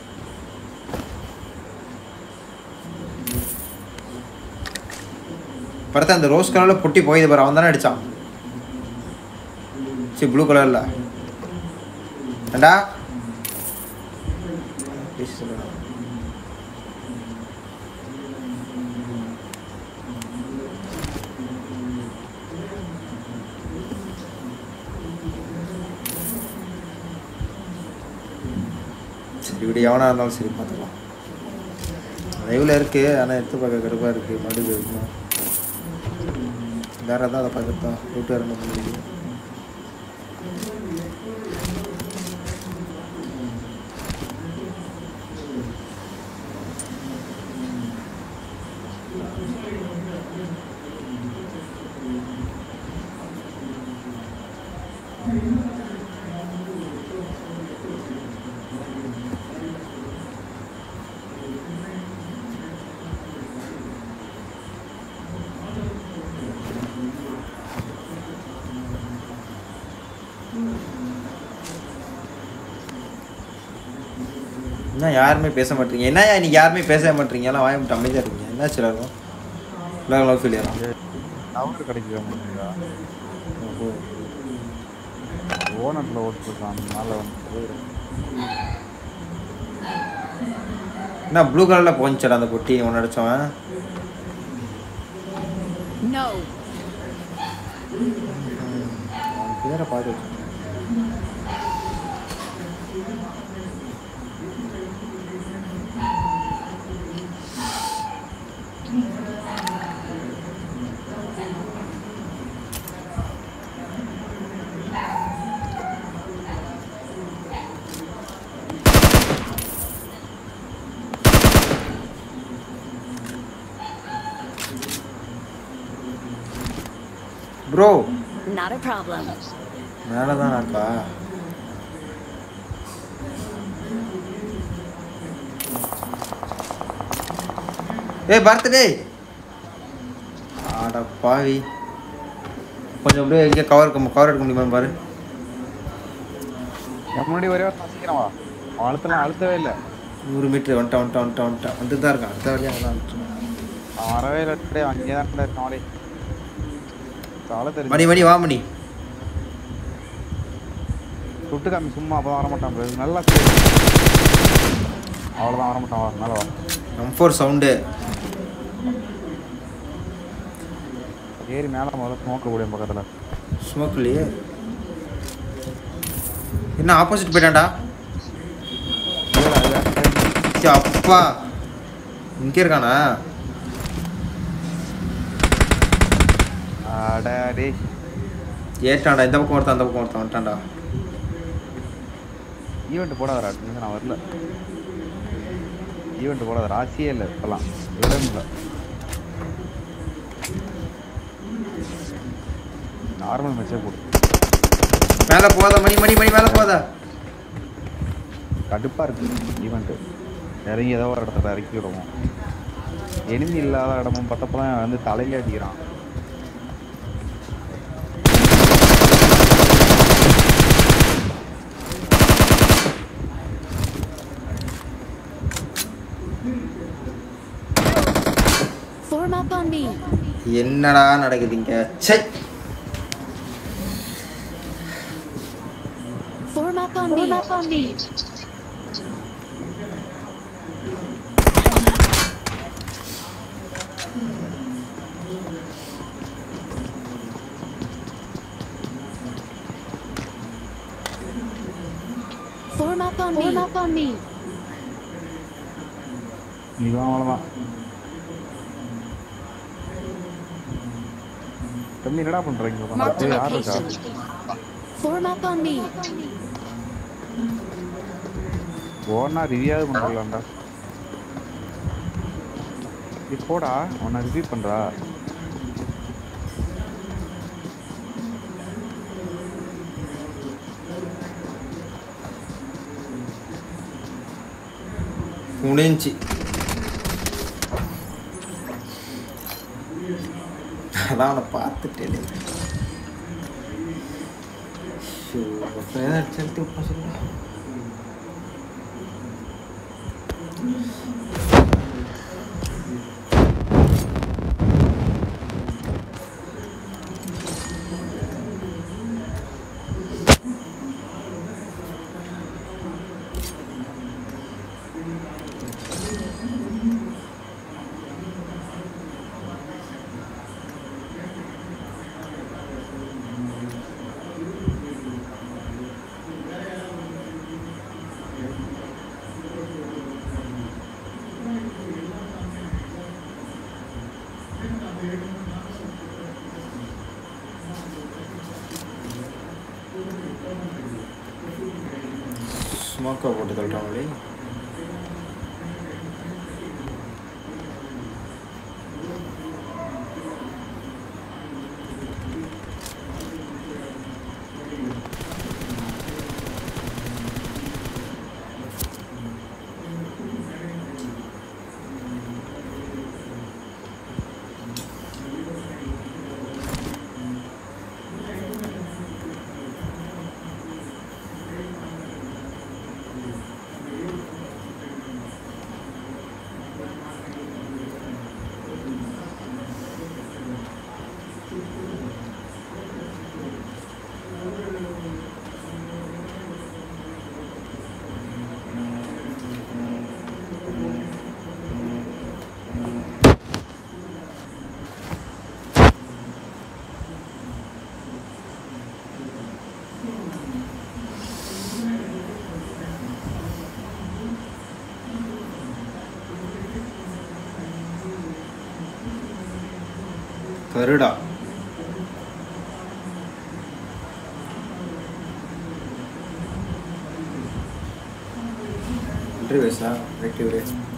S2: படத்தை அந்த ரோஸ் கலரில் பொட்டி போயிது பாரு, அவன் தானே அடித்தான். சரி ப்ளூ கலரில் ஏண்டா சரி இப்படி எவனாக இருந்தாலும் சரி பார்த்துக்கலாம். லைவில் இருக்குது, ஆனால் எடுத்து பார்க்க கடுப்பாக இருக்குது. மறுபடியும் இருக்கணும் வேறு தான், அதை பார்த்துட்டு தான் ரூட்டு வேறு பண்ண முடியும். என்ன யாருமே பேச மாட்டீங்க? என்ன இன்னைக்கு யாருமே பேச மாட்டீங்க? எல்லாம் வாய மட்டும் அமைதியாக இருக்கீங்க. என்ன சில இருக்கும் லவ் ஃபீல்
S10: கிடைக்க ஓனர்ல ஓட்டுருக்கான் மேலே வந்து
S2: என்ன ப்ளூ கலரில் போஞ்சிடா அந்த குட்டி ஒன்று அடிச்சவன்.
S4: No.
S2: அவன் பேரை பார்த்து ப்ரோ.
S4: Not a problem.
S2: மேலே தான் அக்கா. ஏய் பர்த்டே. ஆட பாவி. கொஞ்சம் அப்படியே எங்கே கவர் எடுக்க முடியுமா பாரு.
S10: முன்னாடி ஒரே சீக்கிரம் வா. அழுத்தவே இல்லை.
S2: 100 மீட்டர் வந்துட்டு தான் இருக்கான். அடுத்த வழியாக அங்கே தான்
S10: வரவே இல்லை. அங்கேயே தான் இருக்கான் அவளே.
S2: மணி வா மணி.
S10: சுட்டு காமி சும்மா அப்போ வரமாட்டான். நல்லா அவ்வளோதான் வரமாட்டான். வா மேலே வா.
S2: M4 சவுண்டு
S10: ஏறி மேலே முதல்ல ஸ்மோக்க முடியும் பக்கத்தில்.
S2: ஸ்மோக்லையே என்ன ஆப்போசிட் போயிட்டான்டா. அப்பா இங்கே இருக்கானா.
S10: அடே
S2: ஏட்டான்டா. இந்த பக்கம் ஒருத்தான் அந்த பக்கம் ஒருத்தான் வந்துட்டான்டா.
S10: ஈவெண்ட் போடாதரா. நான் வரல. ஈவெண்ட் போடாத. ராசியே இல்லை இப்போலாம். விடம் இல்லை. நார்மல் மேட்சே போடு.
S2: மேலே போதா மணி மேலே போதா.
S10: கடுப்பாக இருக்குது ஈவெண்ட்டு. இறங்கி ஏதோ ஒரு இடத்துல இறக்கி விடுவோம். எனிமி இல்லாத இடமும் பத்தப்பெல்லாம் வந்து தலையில அடிக்கிறான்.
S4: Form up on me.
S2: என்னடா நடக்குதுங்க. சை.
S4: Form up on me. Form up on me.
S10: இதுதான் அவ்வளோதான். தம்பி என்னடா பண்றீங்க? யார் இருக்கா?
S4: Form up on me.
S10: ஓனா ரிவ்யூ பண்றலாம்டா. இப்போடா உன்னை ரிவ்யூ பண்றா.
S2: முடிஞ்சு. அதான் அவனை பார்த்துட்டேன். அடிச்சு உப்பா சொல்லுங்க. ஸ்மோக்கை போட்டு தள்ளுறாங்களே. கருடா இன்டர்வியூஸா ஆக்டிவ்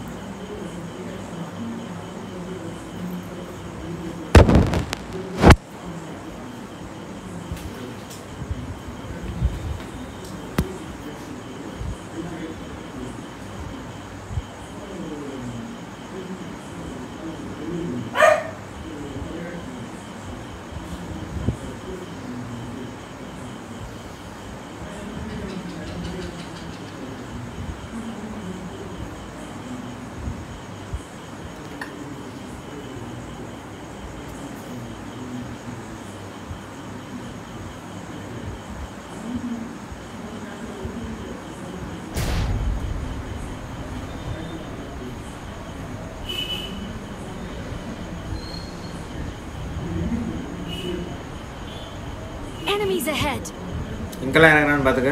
S4: Enemies ahead.
S2: எங்கெல்லாம் இறங்குறான்னு பார்த்துக்க.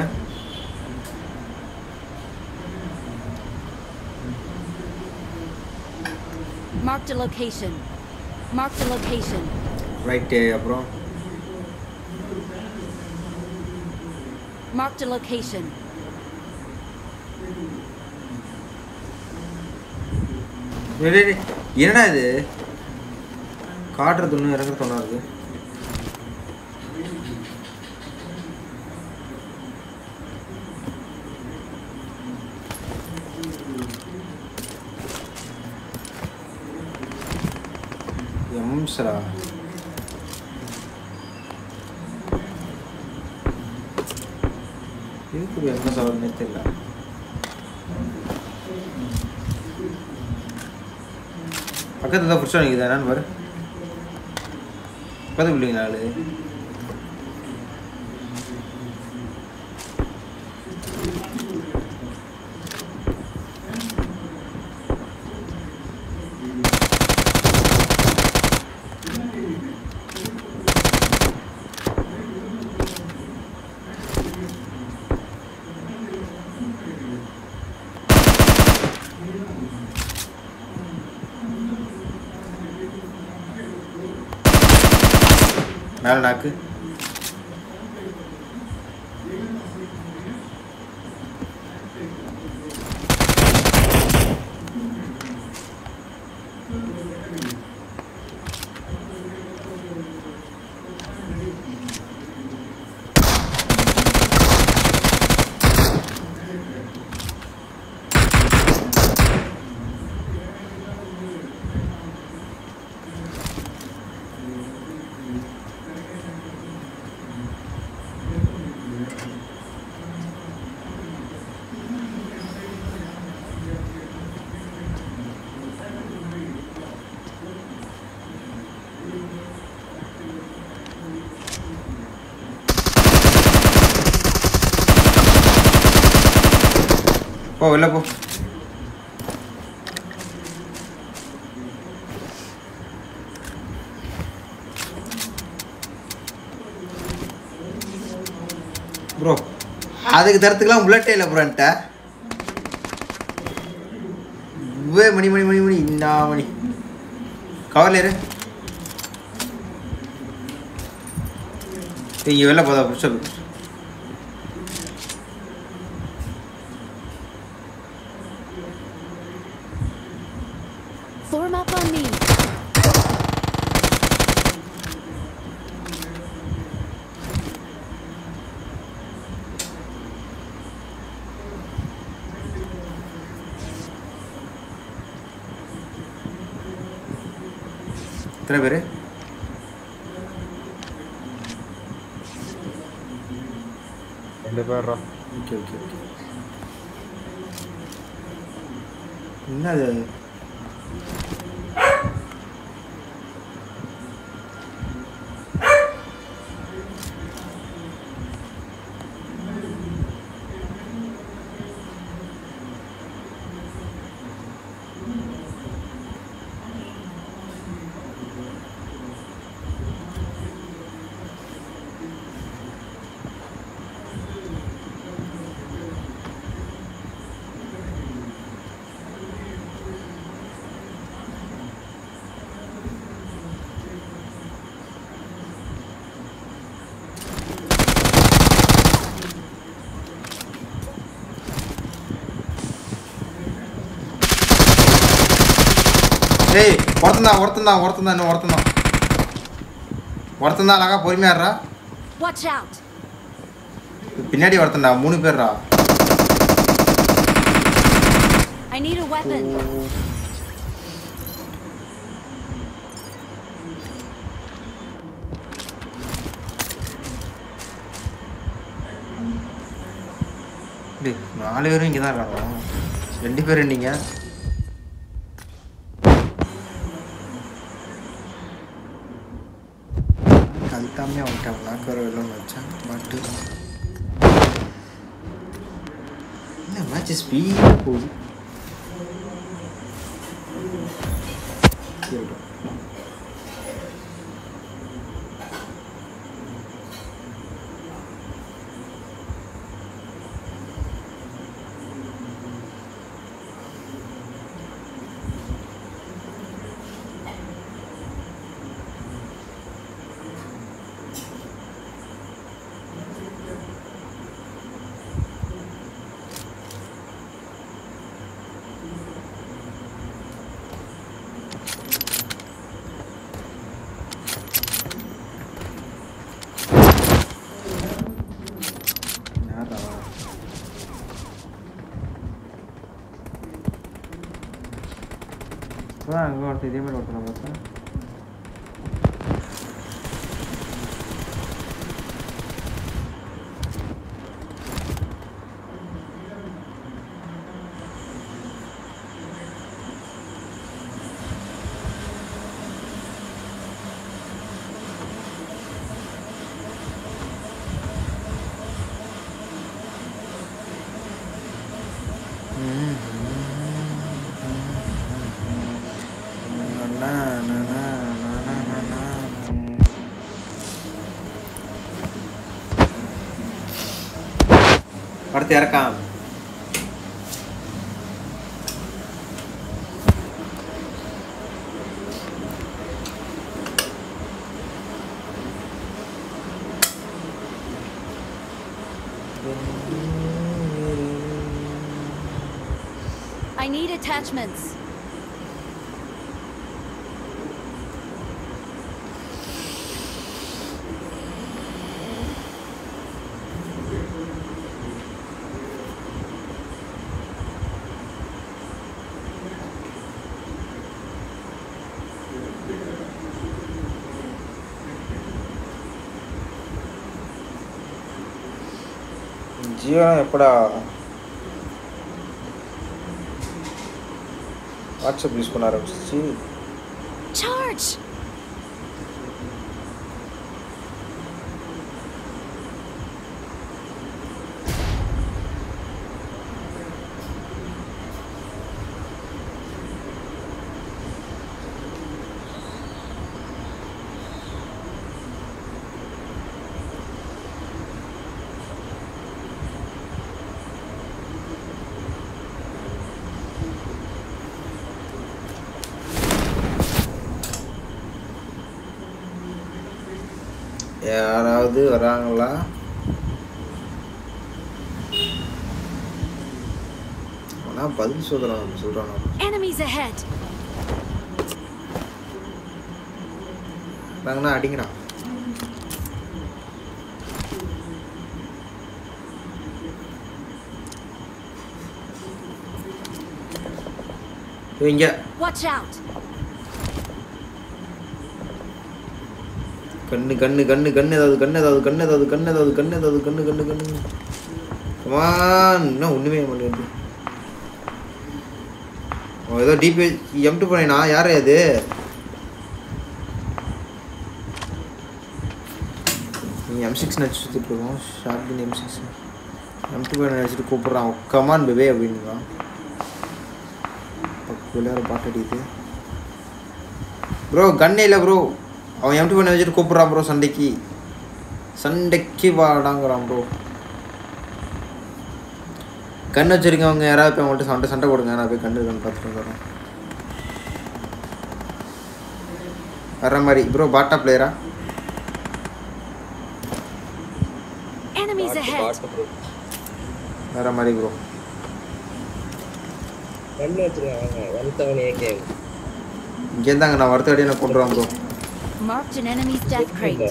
S4: Marked a location. Marked a location.
S2: Right அப்புறம்.
S4: Marked a location.
S2: என்னடா இது? காட்டுறது ஒன்று இறங்குறது ஒன்றா இருக்கு. எம்ஸ்ரா இதுக்கு என்ன சவர்னே தெரியல. பக்கத்துல தான் புடிச்சா நிக்குதா என்னன்னு பாரு. பக்கத்து பில்டிங் ஆளு. மேல நாக்கு போ வெளில போ. ப்ரோ அதுக்கு தரத்துக்குலாம் புல்லட்டே இல்லை ப்ரோ என்கிட்ட. மணி மணி மணி மணி இந்த மணி கவர்ல இரு. இங்கே வெளில போதா புஷப்.
S4: Form up on me.
S2: எத்தனை பேர்?
S6: 2 பேர்ரா.
S2: Okay okay okay. என்னது டேய் ஒருத்தன் தான் அழகா பொறுமையாடுறா.
S4: Watch out.
S2: பின்னாடி ஒருத்தன்டா 3 பேர்ரா.
S4: I need a weapon.
S2: டேய் 4 பேரும் இங்க தான் இருக்காங்க. 2 பேர் நீங்க. கல்தாமே வந்துட்டாங்க. நாக்கற வெல்லம் வச்சான். பட் என்ன மேட்ச் ஸ்பீடா போகுது. அங்கே ஒருத்தர் இதே மாதிரி ஒருத்தர் பார்த்தேன். அடுத்து இறக்கான்.
S4: I need attachments.
S2: ஜியோ எப்படா வாட்ஸ்அப் யூஸ் பண்ண ஆரம்பிச்சிச்சு.
S4: Charge.
S2: யாராவது வராங்களா? ஆனா பதில் சொல்றாங்க.
S4: Enemies ahead.
S2: வாங்கனா அடிங்கடா. இங்க
S4: Watch out.
S2: கண்ணு ஏதாவது கமான். இன்னும் ஒண்ணுமே மாட்டேங்குது. ஏதோ டிபி M2 பண்ணா யாரு அது? M6 நடிச்சுட்டு இருக்கோம். ஷார்பின் M6 M2 பண்ண நடிச்சுட்டு கூப்பிடுறான். கமான் பேபே அப்படின்னா விளையாட பாட்டடிது. ப்ரோ கண்ணே இல்லை ப்ரோ. அவன் M2 பண்ண வச்சுட்டு கூப்பிட்றான் ப்ரோ. சண்டைக்கு வாடாங்கிறான் ப்ரோ. கண் வச்சிருக்கவங்க யாராவது போய் அவங்கள்ட்ட சண்டை கொடுங்க. நான் போய் கண்ணு பார்த்துட்டு வந்துடுறேன். வர மாதிரி ப்ரோ. பாட்டா பிளேயரா? வேற மாதிரி ப்ரோ.
S11: கண்ணு வச்சிருக்காங்க. 178
S2: இங்கே இருந்தாங்க நான் வரத்த அடி நான் கொண்டுருவான் bro.
S4: Marked an enemy's death crate.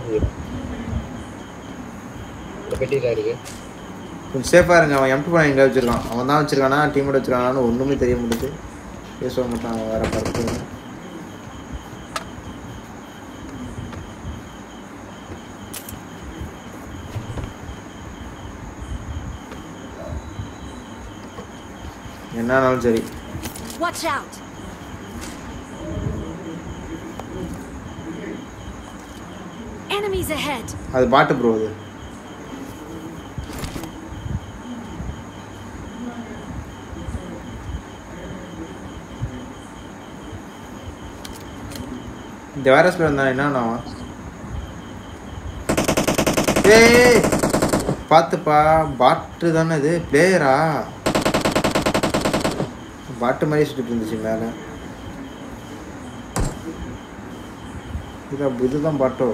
S2: கொஞ்சம் சேஃபாக இருங்க. அவன் எம்டி பண்ண எங்கே வச்சிருக்கான்? அவன் தான் வச்சிருக்கானா டீமோட வச்சிருக்கானான்னு ஒன்றுமே தெரிய முடியுது. பேச மாட்டான் வேற பருப்பு. என்னாலும் சரி.
S4: Watch out. Enemies ahead.
S2: அது பாட்டு ப்ரோ அது. இந்த வைரஸ் பிளேயர் இருந்தா என்ன ஆகும்? ஏய் பாத்துப்பா பாட்டு தானே இது பிளேயரா? பாட்டு மாதிரி சுத்திட்டு இருந்துச்சு மேலே. இதுதான் பாட்டோ.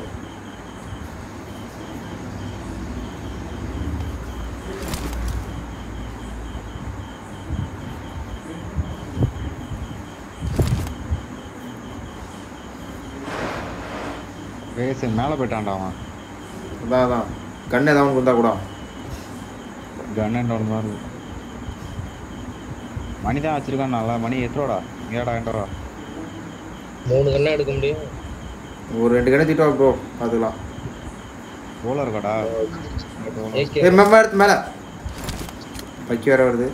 S10: வேசன் மேலே போயிட்டான்டா அவன்.
S2: அதான் கன் ஏதாவது கொடுத்தா கூட
S10: கன் என்ன மாதிரி மணி தான் வச்சிருக்கான். நல்லா மணி எத்தோடா ஏடா எண்டோடா
S11: 3 கண்ணா எடுக்க முடியும்.
S2: ஒரு 2 கண்ணை தீட்டா ப்ரோ பார்த்துக்கலாம்.
S10: ரோலர் இருக்காடா.
S2: எடுத்து மேலே பக்கி வேற வருது.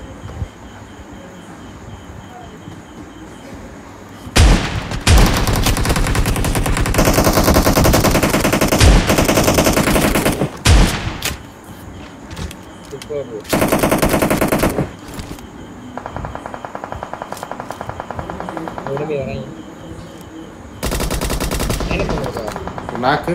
S2: நாக்கு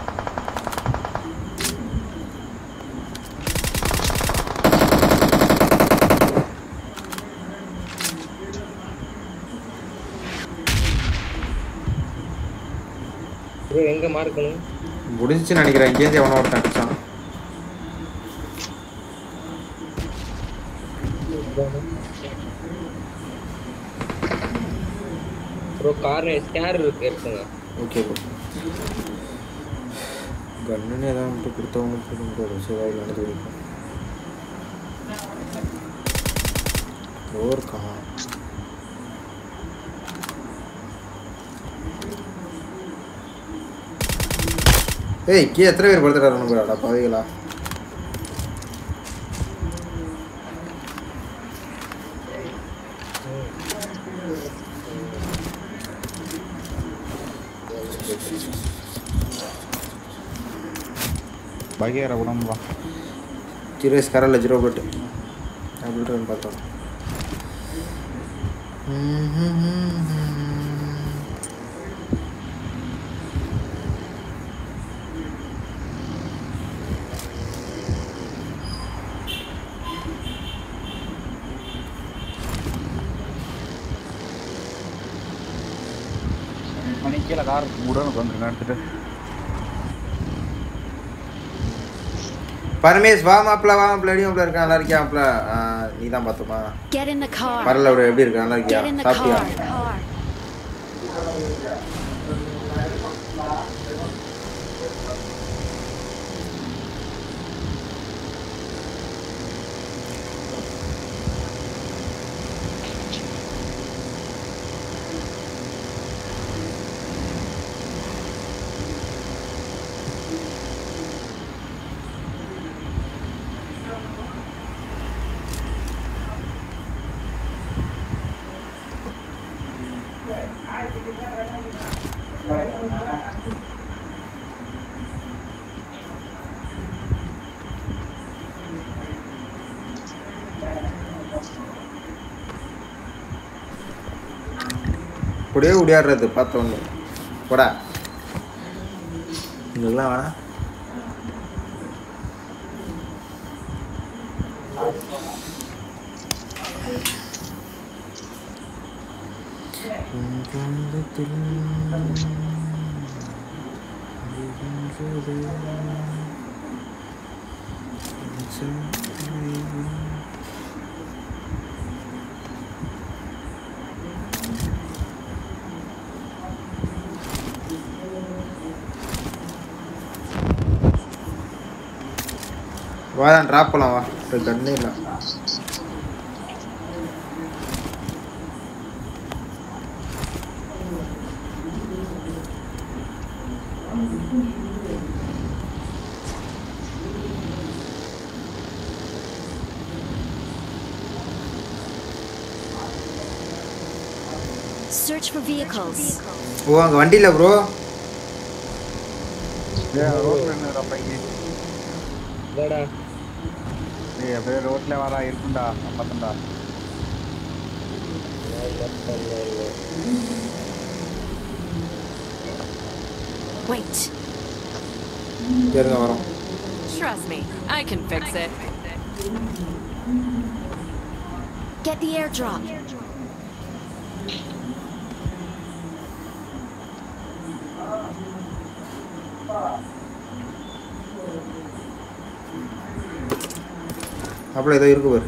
S11: எங்க மார்க்கணும்
S2: முடிஞ்சிச்சு நினைக்கிறேன். இங்கேருந்து எவனோ ஒருத்தன் அடிச்சான்.
S11: ப்ரோ கார்னர் ஸ்கேர் இருக்கு எடுத்துங்க.
S2: Okay bro. கன்னுன்னு ஏதாவது மட்டும் கொடுத்தவங்க போதும். சிவாயில் நடந்து வைக்கும் ஓர்க்கா. ஏய் கீழே எத்தனை பேர் படுத்துட்டாரு போறாடா பாவிகளா.
S10: பகேர உடம்பா
S2: 0 ஸ்கரல்ல 0 பிளட் டபுள் ரன் பார்த்தோம்.
S10: மணி கீழே கார் உடனே வந்துருங்க எடுத்துட்டு.
S2: பரமேஷ் வா மாப்ள அடி மாப்ள இருக்கா? நல்லா இருக்கியா மாப்ள? நீ தான் பார்த்துமா பரல ஒரு எப்படி இருக்கா? நல்லா இருக்கியா? சாப்பிட்டியா? அப்படியே ஓடியாடுறது பார்த்தோன்னு போடா. இங்கெல்லாம் வேணா வா தான் ட்ராப் பண்ணலாம் வா கண்ணே இல்லை
S4: Search for vehicles.
S2: ஓ அங்கே வண்டி இல்லை ப்ரோ
S10: ரோட்ல என்னடா பைக்கு
S11: இல்லடா
S10: ஏய் அப்படியே ரோட்ல வரா இருக்குண்டா பார்த்தண்டா
S4: Wait.
S2: இருங்க வரோம்
S12: Trust me, I can fix it.
S4: Get the airdrop.
S2: அப்படி ஏதோ இருக்கு பாரு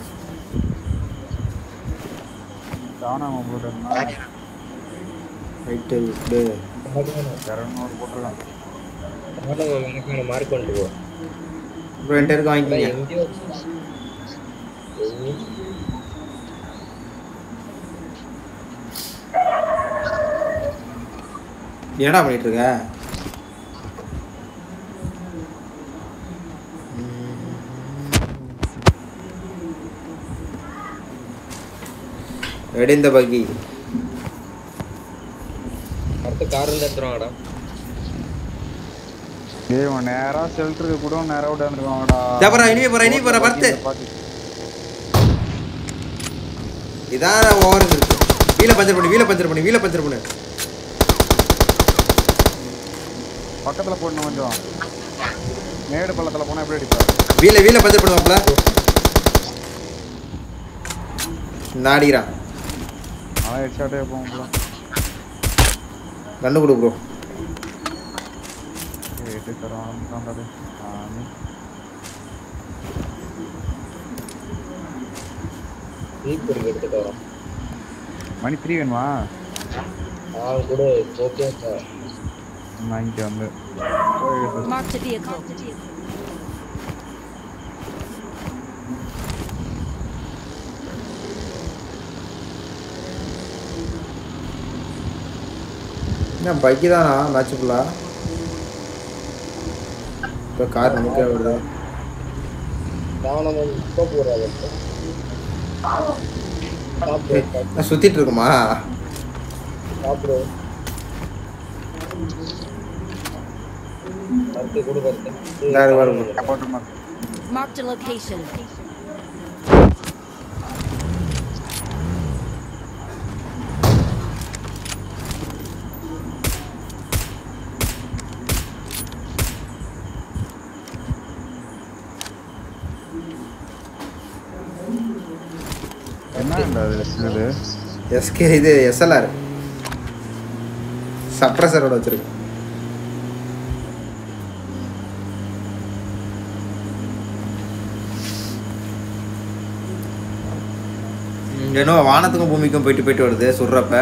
S10: தானாம போட்டுருந்தா
S2: ரைட்டு விட்டு
S10: 200 போட்டுருக்கான்
S11: எனக்கு மார்க் பண்ணிட்டு போ
S2: ப்ரோ என்கிட்ட இருக்கு வாங்கிக்கிங்க
S11: எங்கேயோ
S2: என்னடா பண்ணிட்டு இருக்க எடிந்த பகி
S11: அடுத்த கார் இருந்து எடுத்துருவாங்கடா
S10: ஏய் அவன் நேரா ஷெல்டருக்கு கூட நேரா விட்டு வந்துருவாங்கடா
S2: ஜபரா இனிமே போற பர்த் இதான் ஓவர் இருக்கு வீல பஞ்சர் பண்ணு
S10: பக்கத்துல போடணும் கொஞ்சம் மேடு பள்ளத்துல போனா எப்படி அடிப்பா
S2: வீல பஞ்சர் பண்ணுவாப்ல நாடிறான்
S10: அவன் ஹெட்ஷாட்டே போகும்ல
S2: கண்ணு கொடு ப்ரோ
S10: ஏட்டு தரான்
S11: ஜீப் இருக்கு எடுத்துட்டு வரோம்
S10: மணி 3 வேணுமா
S11: கூட ஓகே சார்
S10: நான் இங்கே வந்து
S4: Mark the vehicle.
S2: என்ன பைக்கு தானா மேட்ச் ஃபுல்லா இப்போ கார் நமக்கே வருது சுத்திட்டு இருக்குமா
S4: Mark the location.
S10: இது
S2: எஸ்கே இது எஸ்எல்ஆர் சப்ரஸரோட வச்சிருக்கு ஏன்னோ வானத்துக்கும் பூமிக்கும் போயிட்டு வருது சுடுறப்ப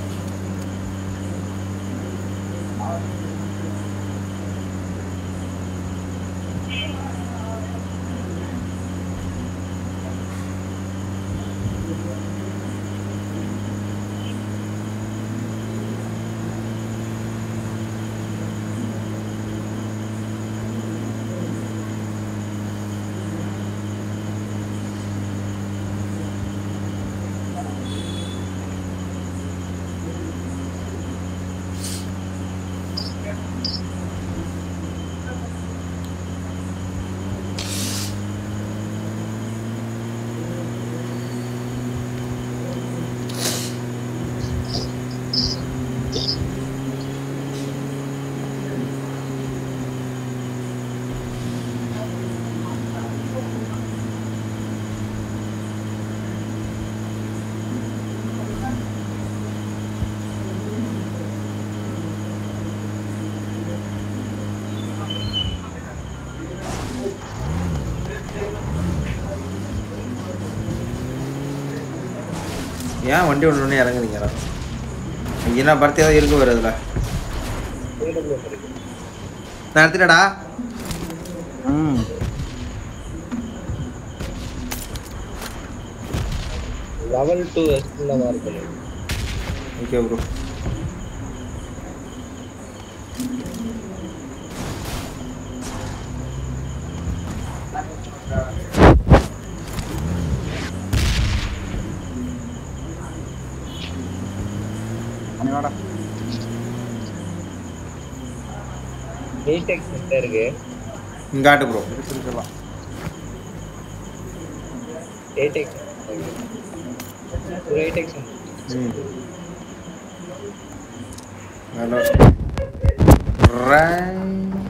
S2: ஏன் வண்டி ஒன்று இறங்குறீங்களா என்ன பர்த்தி ஏதாவது இருக்கு வரும் அதில் நான் எடுத்துட்டடா
S11: level 2 எஸ்ல மார்க் பண்ணு.
S2: Okay bro.
S10: அனிவாடா
S11: ஏடெக்ஸ் எங்க இருக்கு?
S2: இங்காட்டு ப்ரோ.
S10: எடுத்துக்கலாம்.
S11: ஏடெக்ஸ் ஒரு ஏடெக்ஸ்
S2: ஹலோ ரை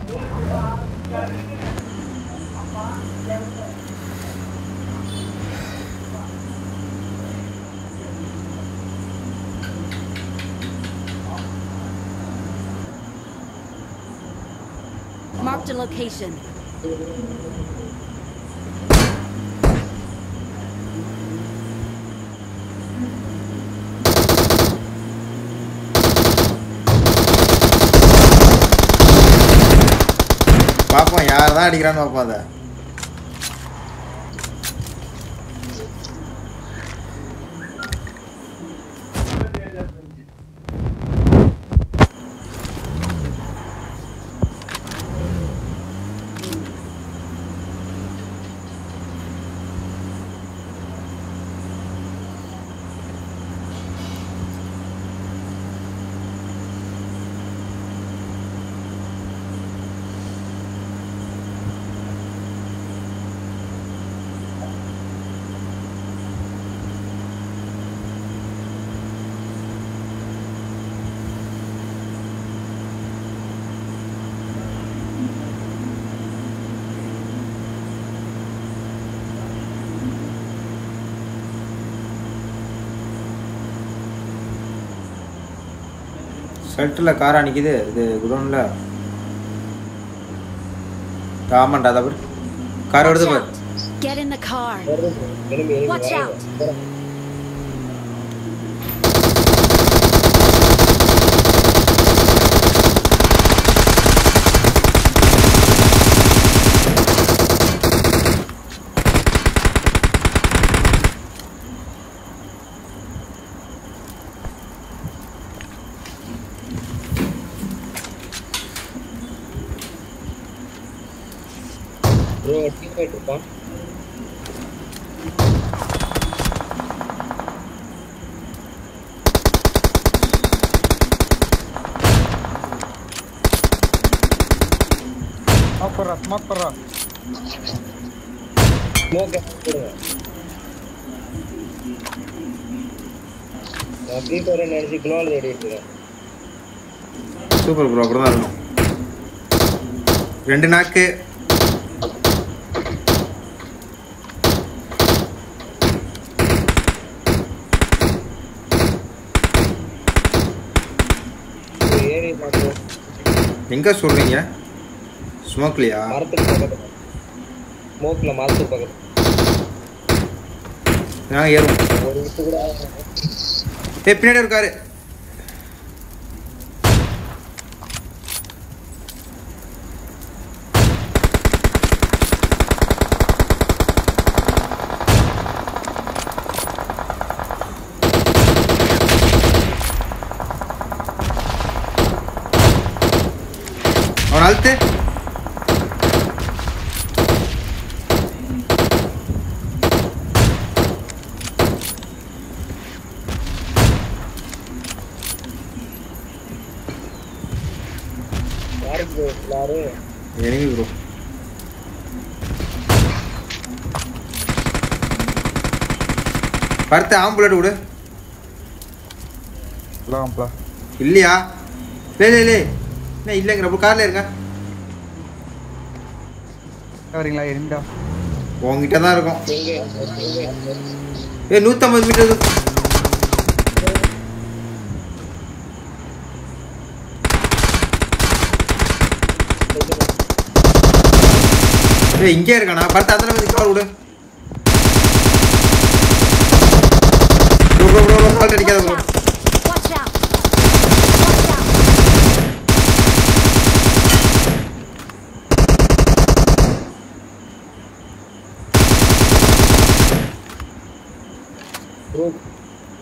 S4: Marked a location.
S2: பாப்போம் யார் தான் அடிக்கிறான்னு பாப்போம் அதை. ஷெல்டரில் காரா நிற்கிது இது குடோனில். ஆமாண்டா அதை பாரு கார் எடுத்து பாரு.
S4: Get in the car. Watch out.
S11: Bro teammate இருப்பான்.
S10: ஸ்மோக் பண்றா.
S11: ஸ்மோக் போடுங்க. நான் ஃப்ரீ ஃபயர் நினைச்சு குளோல் தேடிட்டு இருக்கேன்.
S2: Super bro. அப்படி தான் இருக்கணும். 2 நாக்கு.
S11: ஏறி பாத்து
S2: எங்க சொல்றீங்க? ஸ்மோக்லியா?
S11: மரத்துக்கு பக்கத்துல. ஸ்மோக்ல மரத்துக்கு பக்கத்துல.
S2: நான் ஏறும்.
S11: ஒரு விட்டு கூட
S2: பின்னாடி இருக்காரு. அவன் அழுத்து. Enemy bro. படுத்து ஆம்புலட் விடு. இல்லையா? லே என்ன இல்லைங்கிற கார்ல இருங்க.
S10: வரீங்களா? எரிண்டா
S2: உங்ககிட்ட தான் இருக்கும். 150 மீட்டர். இங்கே இருக்கானா? படுத்து அதில் வந்து கால் விடு. அடிக்காத ப்ரோ.
S11: ப்ரோ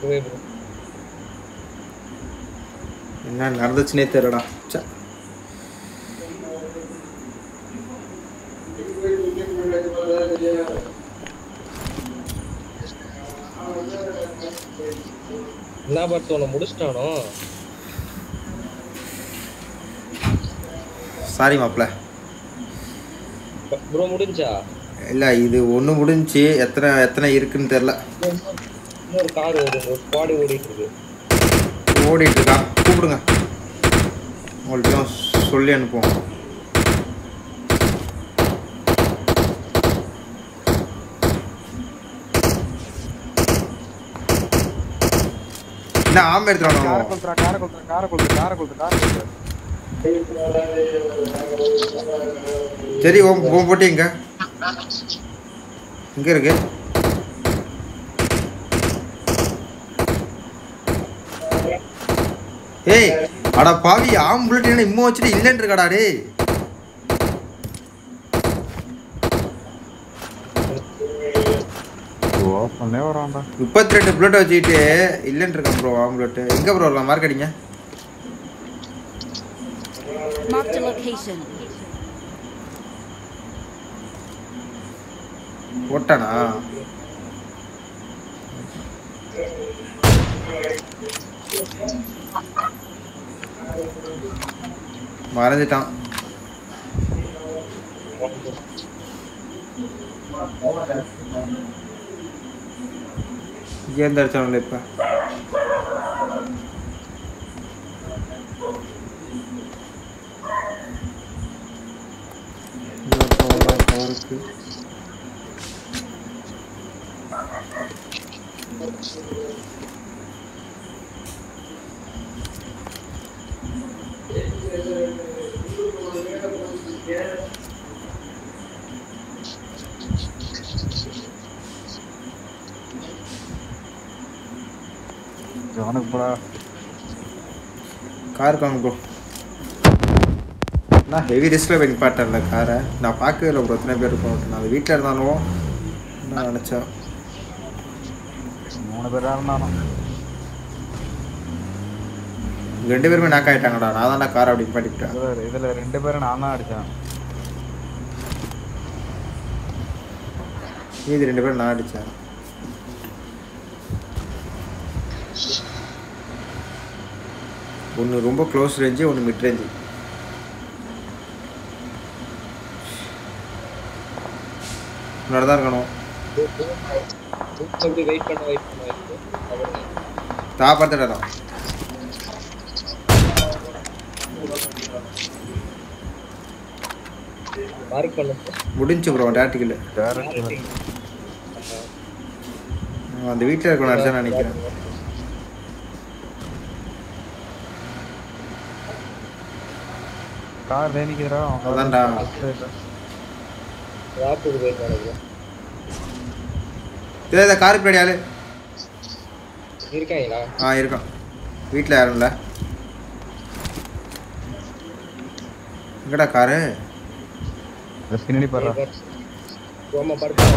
S2: என்ன நடந்துச்சுனே தெரியலடா. ச்சே.
S11: என்ன பார்த்தோம் முடிச்சிட்டானோ.
S2: சாரி மாப்ள.
S11: ப்ரோ முடிஞ்சா?
S2: இல்ல இது ஒண்ணு முடிஞ்சி எத்தனை இருக்குன்னு தெரியல.
S11: இன்னொரு கார் ஓடுது, ஒரு ஸ்குவாட் ஓடிட்டு இருக்கு.
S2: ஓடிட்டு இருக்கா? கூப்பிடுங்க. உங்கள்கிட்ட சொல்லி அனுப்புவோம். என்ன ஆம் எடுத்துறானோ?
S10: காரை கொளுத்து.
S2: சரி ஓம் போட்டி எங்க இருக்கு? ஏய் அட பாவி, ஆம் புல்லட் என்ன இம்மோ வச்சுட்டு இல்லைன்னு இருக்காடா டே.
S10: ஓப்பன்லே வரான்டா.
S2: 32 புல்லட் வச்சுக்கிட்டு இல்லைன்னு இருக்கான் ப்ரோ. ஆம் புல்லட் எங்க ப்ரோ வரலாம்? மார்க் அடிங்க.
S4: Marked a location.
S2: ஓட்டானா? மறந்துட்டான். இங்கே அடிச்சானுங்களே இப்ப. பவருக்கு
S10: ஜானுக்கு போடா.
S2: கார் காணும் ப்ரோ. நான் ஹெவி ரிஸ்கில் போய் நிப்பாட்டல காரை. நான் பார்க்கவே இல்லை ப்ரோ எத்தனை பேர் இருக்கோம். நான் அது வீட்டில் இருந்தாலும் நான் நினச்சேன்
S10: 3 பேராக இருந்தாலும்
S2: 2 பேருமே நாக் ஆகிட்டாங்கடா. நான் தான்டா காரை அப்படி நிப்பாட்டிவிட்டேன்.
S10: இதில் 2 பேரும் நான் தான் அடித்தேன்.
S2: மீதி 2 பேரும் நான் அடித்தேன். ஒன்று ரொம்ப க்ளோஸ் ரேஞ்சு, ஒன்று மிட் ரேஞ்சு. முன்னாடி தான் இருக்கணும்.
S11: வெயிட் பண்ண
S2: தாப்பாத்துடா.
S11: மார்க் பண்ணு.
S2: முடிஞ்சு ப்ரோ டாக்டிக்கல். அந்த வீட்டில் இருக்கணும் அடிச்சா நினைக்கிறேன்.
S10: கார் தேனிக்கிறா
S2: அதான்டா.
S11: ராப்புக்கு வெயிட் பண்ணுங்க.
S2: இந்த கார் பின்னாடி ஆளு
S11: இருக்காங்களா?
S2: இருக்கான். வீட்டில் யாரும் இல்லை. எங்கடா காரு?
S10: பின்னாடி பாரு.
S11: ரோமா படுத்து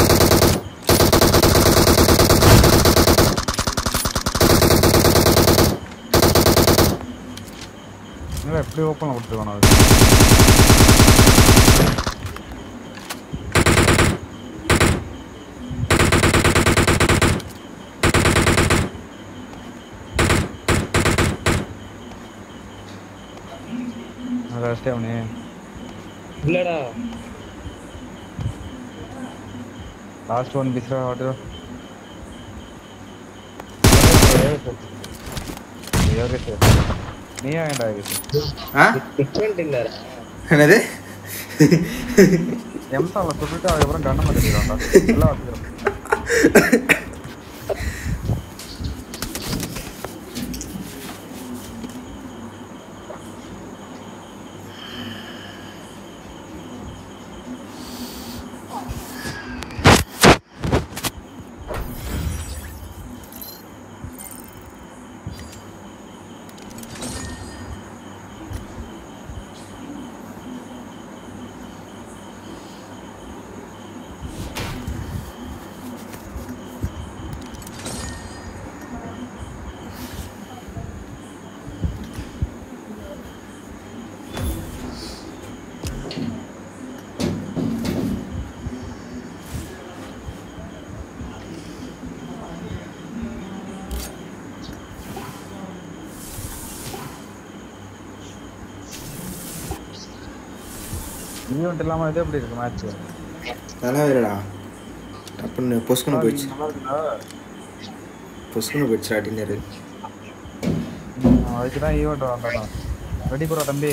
S10: எப்படி ஓப்பன் கொடுத்துருவானு அது அவனே
S11: இல்லடா.
S10: லாஸ்ட் ஒன் பிஸ்ரா ஆர்டர் யோகே சார் நீயா ஏன்டா
S11: டிஃபரெண்ட் இல்லடா.
S2: என்னது
S10: எம்சால சொல்லிட்டு அதுக்கப்புறம் கண்ணை மாட்டிக்கிறான்டா. எல்லாம் வச்சுக்கிறோம். ஈவெண்ட் இல்லாமல் இது எப்படி இருக்கு மேட்ச்?
S2: நல்லா இல்லைடா, டப்புன்னு பொசுக்குன்னு போயிடுச்சு.
S10: நல்லா இருக்குதா?
S2: பொசுக்குன்னு போயிடுச்சுடா டின்னரு.
S10: அதுக்கு தான் ஈவெண்ட் வந்தோம். ரெடி போகிறா தம்பி.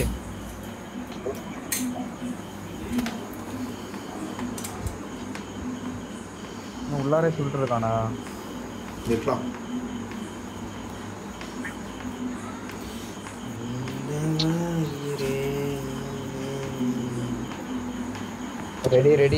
S10: உள்ளாரே சொல்லிட்டு இருக்கானா?
S2: இருக்கலாம்.
S11: Ready ready.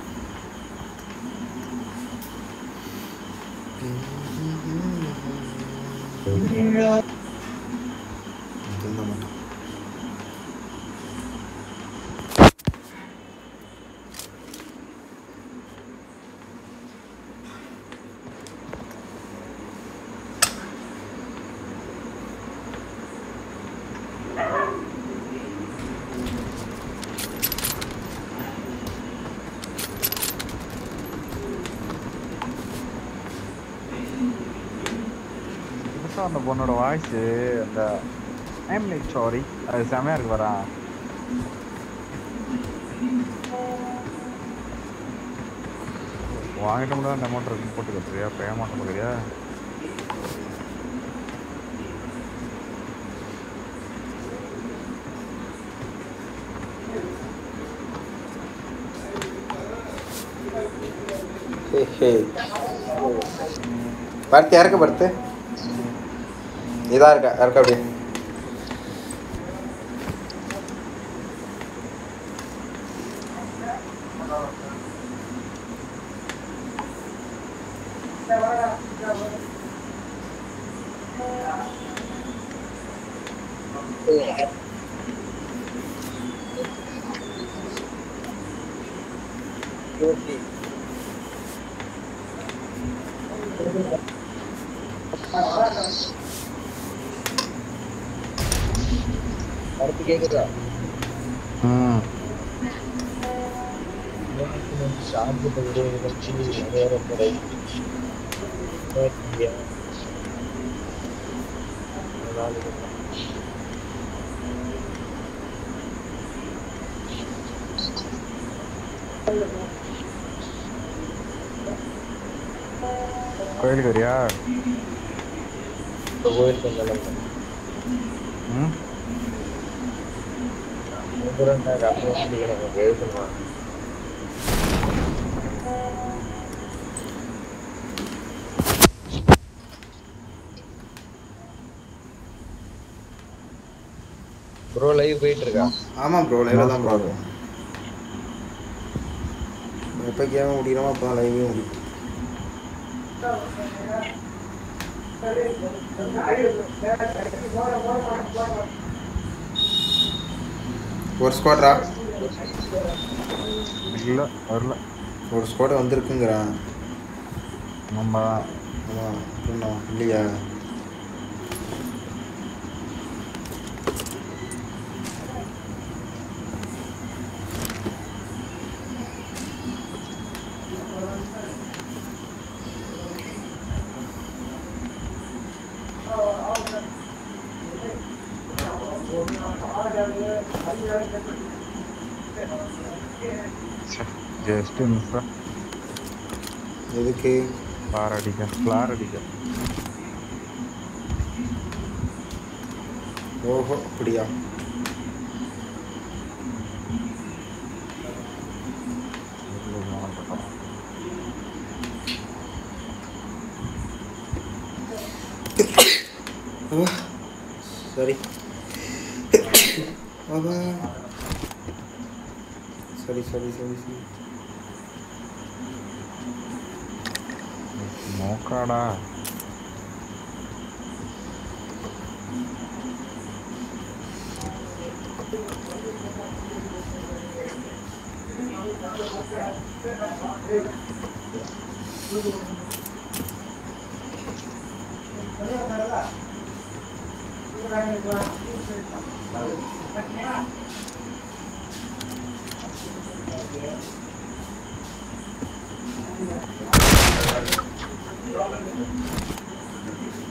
S10: அந்த பொண்ணோட வாய்ஸ் அந்த ஐம் லைக் சாரி அது செமையா இருக்கு. வரா வாங்கிட்ட முடியாது அந்த அமௌண்ட் இருக்கு போட்டு கட்டுறியா? பேமாட்ட போகிறியா?
S2: படுத்து இறக்க படுத்து இதாக இருக்கா இறக்க அப்படியே.
S11: அடுத்து கேக்குதா? ஷார்ட் வீடியோ வச்சு வேற முறை
S10: கோயிலுக்கு வரியா?
S11: கோயிலுக்கு வந்தாலும் ப்ரோ லைவ் போயிட்டு இருக்கா?
S2: ஆமாம் ப்ரோ, லைவ்ல தான் ப்ரோ இருக்கும். எப்போ கேம் முடிக்கிறோமோ அப்போ தான் லைவே முடிக்கும். ஒரு ஸ்குவாட்ரா?
S10: இல்லை வரல.
S2: ஒரு ஸ்குவாட் வந்திருக்குங்கிறான்.
S10: நம்ம
S2: ஆமாம் இன்னும் இல்லையா?
S10: Just miss.
S2: எதுக்கு?
S10: ஃப்ளார் அடிக்க.
S2: ஓஹோ அப்படியா? சரி சரி சரி சரி சரி
S10: மோக்காடா.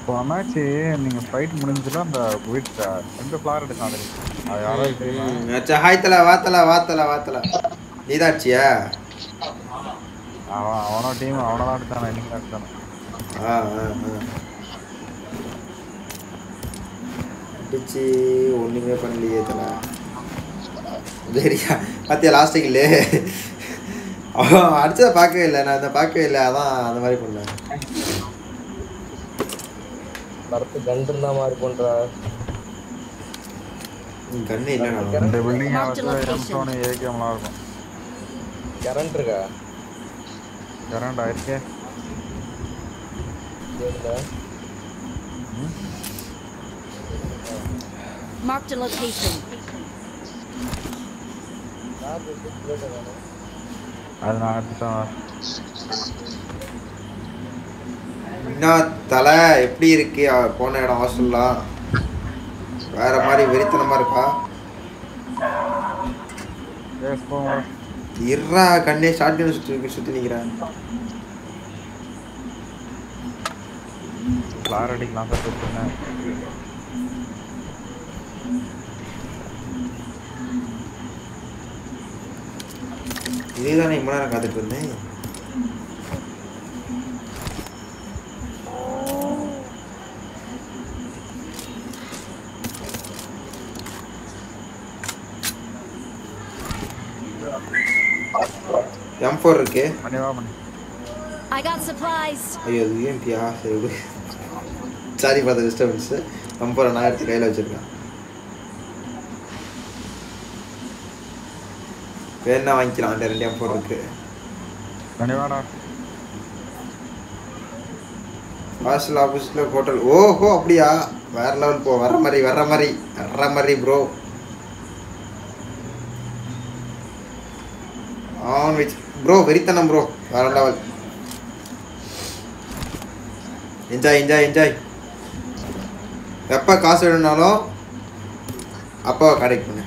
S10: போன மேட்ச் நீங்க ஃபைட் முடிஞ்சதுல அந்த வீட்டு 2 ஃபிளார் எடுத்தாங்க. அது யாராவது தெரியுமா?
S2: அச்சா ஹாய் தல வாத்தல நீதாச்சியா?
S10: அவனோ டீம் அவனதான் எடுத்தானே, நீங்க எடுத்தானே.
S2: அடிச்சு ஒண்ணுமே பண்ணலையே தல. சரியா பாத்தியா லாஸ்ட் கில்லே அவன் அடிச்சதை பார்க்கவே இல்லை, நான் அதை பார்க்கவே இல்லை, அதான் அந்த மாதிரி பண்ணேன்.
S11: பரத்து கன் இருந்தா மாதிரி பண்றா.
S2: கண்ணு இல்லை
S10: இந்த பில்டிங் M2 ஏகேம்லாம் இருக்கும்.
S11: கரண்ட் இருக்கா?
S10: கரண்ட் ஆயிருக்கே.
S4: Marked a location.
S10: அது நான் எடுத்துட்டேன்.
S2: என்ன தலை எப்படி இருக்கு போன இடம் ஹாஸ்டல்லாம்? வேற மாதிரி வெறித்தனமா இருக்கா? இருறா கண்ணே ஷார்ட் சுத்தி நிக்கிறேன்.
S10: ஃபிளார் அடிக்கலாம் சொன்னேன்.
S2: இதேதான் இவ்வளோ நேரம் காத்துட்டு இருந்தேன். M4 இருக்கு.
S4: I got supplies.
S2: ஐயோ அது UMP-யா? சரி விடு. Sorry for the disturbance. M4 நான் எடுத்து கையில் வச்சிருக்கேன். வேணா வாங்கிக்கலாம், அந்த 2 M4 இருக்கு.
S10: தனிவாடா
S2: ஹாஸ்டல் ஆஃபீஸில் ஹோட்டல். ஓஹோ அப்படியா? வேற லெவல் போ. வர்ற மாதிரி ப்ரோ. ஆன் விச் ப்ரோ வெறித்தனம் ப்ரோ, வேற லெவல். என்ஜாய். எப்போ காசு வேணும்னாலும் அப்போ கனெக்ட் பண்ணு.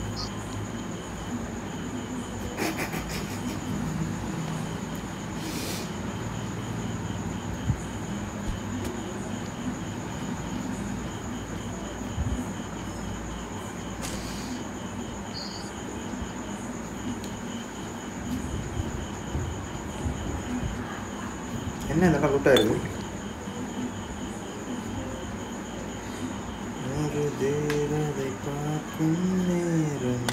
S2: என்ன நல்லா கூட்டா இருக்கு. ஒரு தேவதை பார்க்கும் நேரம்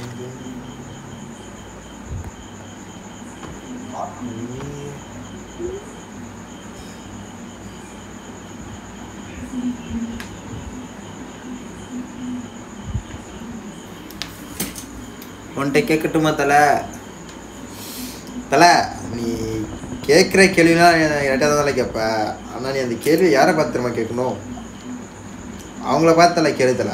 S2: உன்கிட்ட கேட்கட்டுமா தலை? நீ கேட்குற கேள்விலாம் ரெண்டாவது தான் கேட்ப. ஆனால் நீ அந்த கேள்வி யாரை பார்த்து தெரியுமா கேட்கணும்? அவங்கள பார்த்து கேளுதல.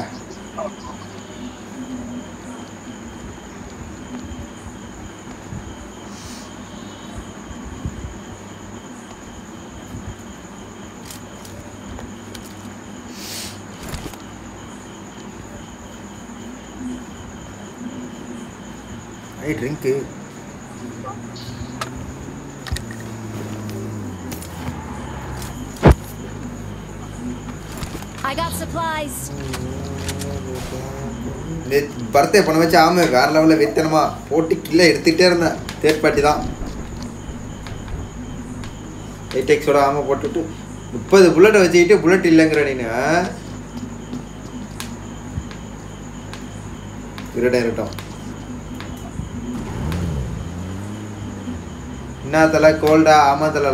S2: I drink.
S4: I got supplies.
S2: Birthday பண்ண வச்சு ஆமை வேற லெவலில் வெத்தனமா போட்டு கில்ல எடுத்துகிட்டே இருந்தேன். தேர்ட் பார்ட்டி தான். 8x ஆமை போட்டுட்டு 30 புல்லட்டை வச்சுக்கிட்டு புல்லட் இல்லைங்கிற நீனு இருட்டம். என்ன தலை கோல்டா? ஆமாம் தலை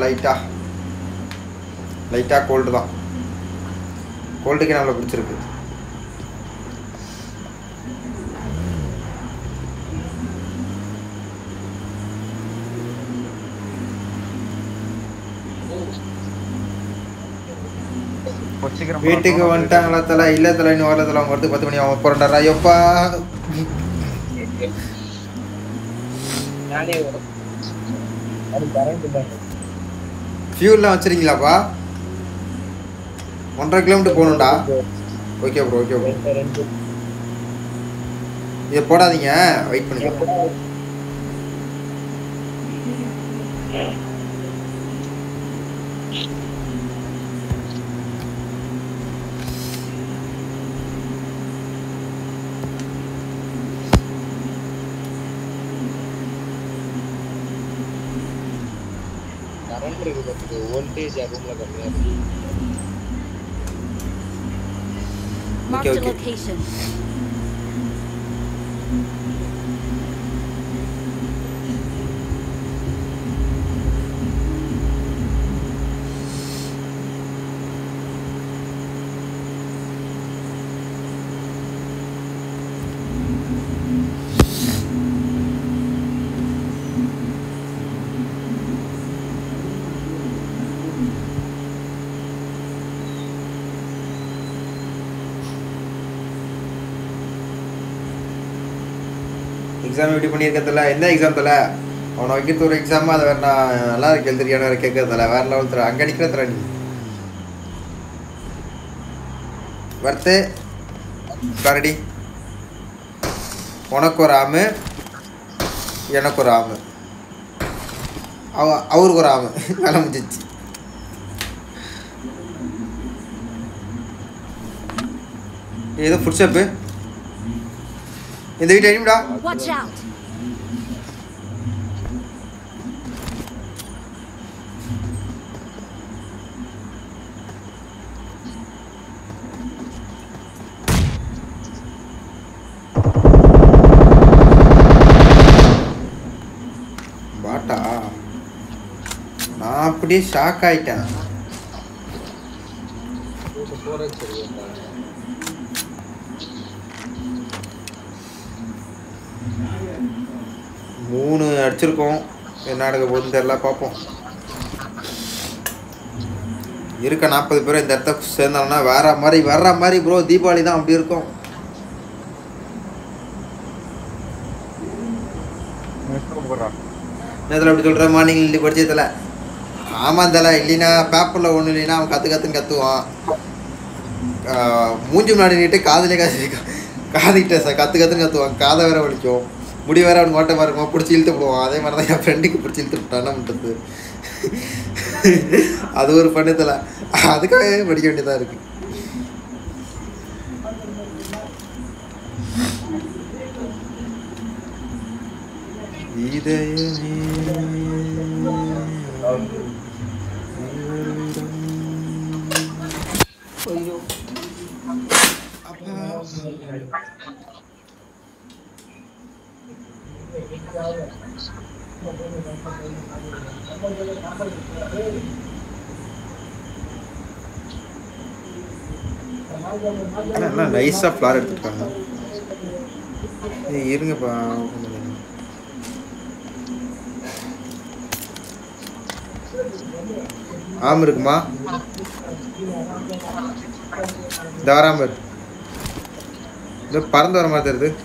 S2: லைட்டாக கோல்டு தான். கோல்டுக்கே நம்மளை பிடிச்சிருக்கு. வீட்டுக்கு வந்துட்டாங்களா தலை? இல்லை தலை இன்னும் வரல தலை. அவங்க வரதுக்கு 10 மணி அவங்க போறாண்டா. ஐயோப்பா ஃபியூல்லாம் வச்சிருக்கீங்களாப்பா? 1.5 கிலோமீட்டர் போகணும்டா. Okay bro. இதை போடாதீங்க, வெயிட் பண்ணிக்கோ.
S11: கரண்ட் இருக்கு பாத்துக்கு வோல்டேஜ் ரூம்ல கம்மியா இருக்கு.
S4: Marked a location.
S2: எக்ஸாம் எப்படி பண்ணியிருக்கிறதில்ல எந்த எக்ஸாம் தலை அவனை வைக்கிறது ஒரு எக்ஸாம் அதை வேறு நான் நல்லா இருக்கு எழுதுறியான வேறு கேட்கறதில்ல வேறு லெவல் தர அங்கே நிற்கிற தர நீ வர்த்து கரடி உனக்கு ஒரு ஆமு எனக்கு ஒரு ஆமு அவருக்கு ஒரு ஆமு வேலை முடிஞ்சிச்சு ஏதோ ஃபுட் ஸ்டெப்பு இந்த வீட்டு அடிமுடா
S4: Watch out.
S2: பாட்டா நான் அப்படியே ஷாக் ஆயிட்டேன் மூணு அடிச்சிருக்கோம் என்ன நடக்க போகுதுன்னு தெரியல பார்ப்போம் இருக்க 40 பேர் இந்த இடத்த சேர்ந்தோம்னா வர்ற மாதிரி ப்ரோ தீபாவளி தான் அப்படி இருக்கும் நேரத்தில் அப்படி சொல்கிற மார்னிங் இல்லை படிச்சதில்ல ஆமாம் தலை இல்லைன்னா பேப்பரில் ஒன்றும் இல்லைன்னா அவன் கற்றுன்னு கற்றுவான் மூஞ்சி முன்னாடி நீட்டு காதுலே காதுகிட்ட கற்றுன்னு கற்றுவான் காதை வேற வலிக்கும் முடி வேற அவனுக்கு ஓட்ட இருக்குமா பிடிச்சி இழுத்து போடுவான் அதே மாதிரி தான் என் ஃப்ரெண்டுக்கு பிடிச்சி இழுத்து விட்டான் என்ன பண்ணுறது அது ஒரு பண்ணதில்லை அதுக்காகவே படிக்க வேண்டியதாக இருக்கு ஐயோ எல்லாம் நைஸாக ஃப்ளார் எடுத்துருக்காங்க இருங்கப்பா ஆம் இருக்குமா இந்த வராம இது பறந்து வர மாதிரி தெரியுது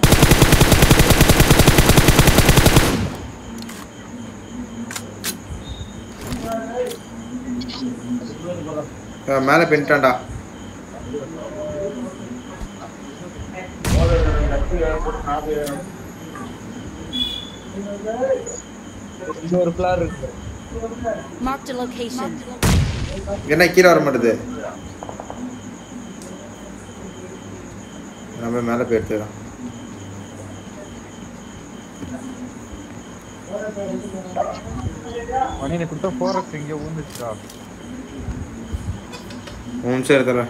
S2: மேலே பின்ட்டான்டா
S11: இன்னொரு ஃப்ளார் இருக்கு
S4: Marked a location.
S2: என்ன கீழே வர மாட்டேது நம்ம மேலே போய் எடுத்துக்கலாம்
S10: மணி கொடுத்தா ஃபோரக்ஸ் எங்கேயோ ஊந்துச்சுடா
S2: சரி தர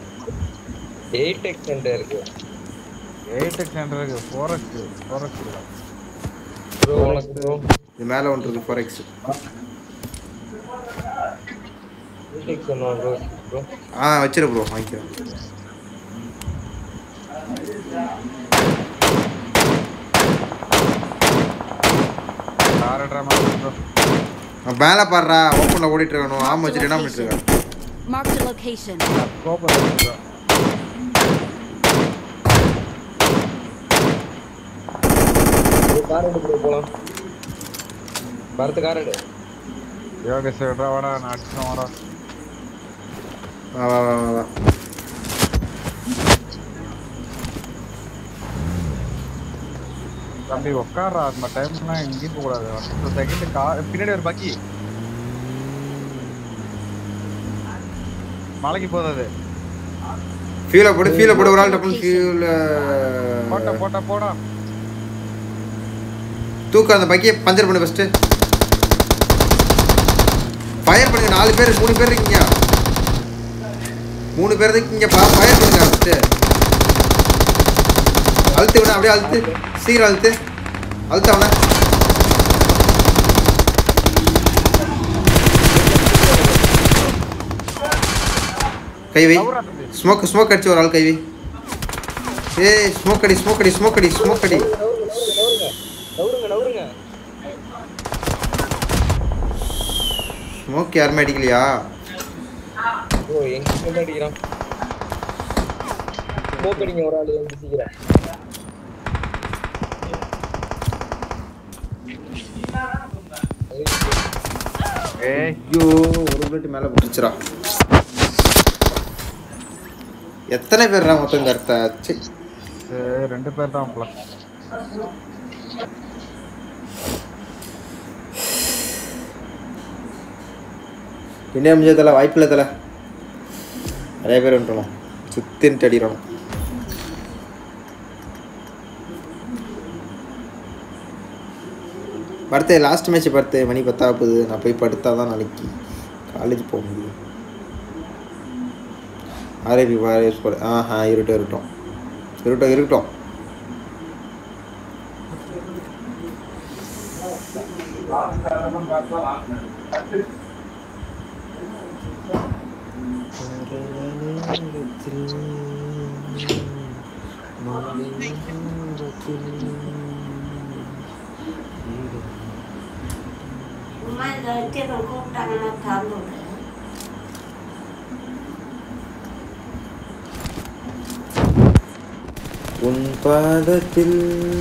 S11: 8x சென்டர் இருக்கு
S10: 8x சென்டர் இருக்கு ஃபோரக்ஸ்
S11: ப்ரோ உனக்கு ப்ரோ
S2: இது மேலே ஒன்று இருக்கு 4x
S11: 8x ஒன்று ப்ரோ
S2: வச்சிரு ப்ரோ வாங்கிக்கிறேன் மேலே பாடுறா ஓப்பனில் ஓடிட்டு இருக்கணும் ஆமாம் வச்சுட்டு என்ன பண்ணிட்டு இருக்கேன்
S4: Marked a location.
S11: கார் எடு ப்ரோ போலாம் பரத் கார் எடு
S10: யோகேஷ் வாடா நான் அடிச்சேன் வாடா
S2: வா
S10: தம்பி உட்கார்றா அந்த டைம்லாம் எங்கேயும் போகக்கூடாது 10 செகண்ட் கார் பின்னாடி ஒரு பக்கி மலைக்கு போதாது
S2: ஃபியூல போடு ஒரு ஆள் டப்புன்னு ஃபியூல
S10: போடா
S2: தூக்கு அந்த பக்கியை பஞ்சர் பண்ணு ஃபர்ஸ்ட் ஃபயர் பண்ணுங்க 4 பேர் 3 பேர் இருக்கீங்க 3 பேர் இருக்கீங்கப்பா ஃபயர் பண்ணுங்க ஃபர்ஸ்ட் அழுத்து விட அப்படியே அழுத்து சீக்கிரம் அழுத்து அவனை கை வை ஸ்மோக் அடிச்சு ஒரு ஆள் கை வை ஏய் ஸ்மோக் அடி
S11: நவுருங்க
S2: ஸ்மோக் யாருமே அடிக்கலையா
S11: ஓ எங்க அடிக்கிறான் ஸ்மோக் அடிங்க ஒரு ஆளு வந்து சீக்கிரம்
S2: ஐயோ ஒரு புல்லட் மேல போட்டுச்சுடா எத்தனை பேர்டா மொத்தம் கரெக்டா
S10: 2 பேர் தான் ப்ளஸ்
S2: இன்னே முடிஞ்சதில்ல வாய்ப்பு இல்லை தலை நிறைய பேர் வந்துடணும் சுத்தின்ட்டு அடிக்கணும் படுத்து லாஸ்ட் மேட்ச் படுத்து மணி 10 ஆகுது நான் போய் படுத்தா தான் நாளைக்கு காலேஜ் போக முடியும் ஆர்ஐபி வாரியர்ஸ் போட இருக்கட்டும் உன் பாதத்தில்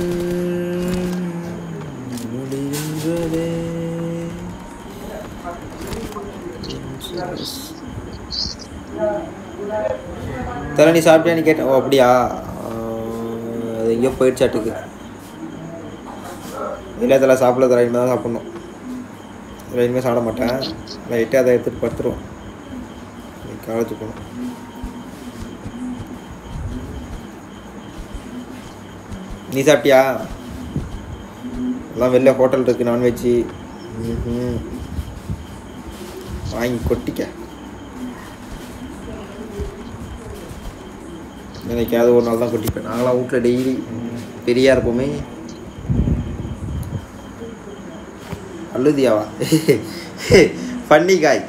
S2: முடிகின்றதே தலை நீ சாப்பிட்டியா நீ கேட்டேன் ஓ அப்படியா அது எங்கேயோ போயிடுச்சாட்டுக்கு இல்லை தலை சாப்பிடல தலை இனிமேல் தான் சாப்பிட்ணும் இனிமேல் சாப்பிட மாட்டேன் லைட்டாக அதை எடுத்துகிட்டு படுத்துருவோம் காலேஜ் போகணும் நீ சாப்பிட்டியா எல்லாம் வெளில ஹோட்டல் இருக்குது நான்வெஜ்ஜு வாங்கி கொட்டிக்க நினைக்காத ஒரு நாள் தான் கொட்டிப்பேன் நாங்களாம் வீட்டில் டெய்லி பெரியா இருப்போமே அழுதியாவா பன்னிக்காய்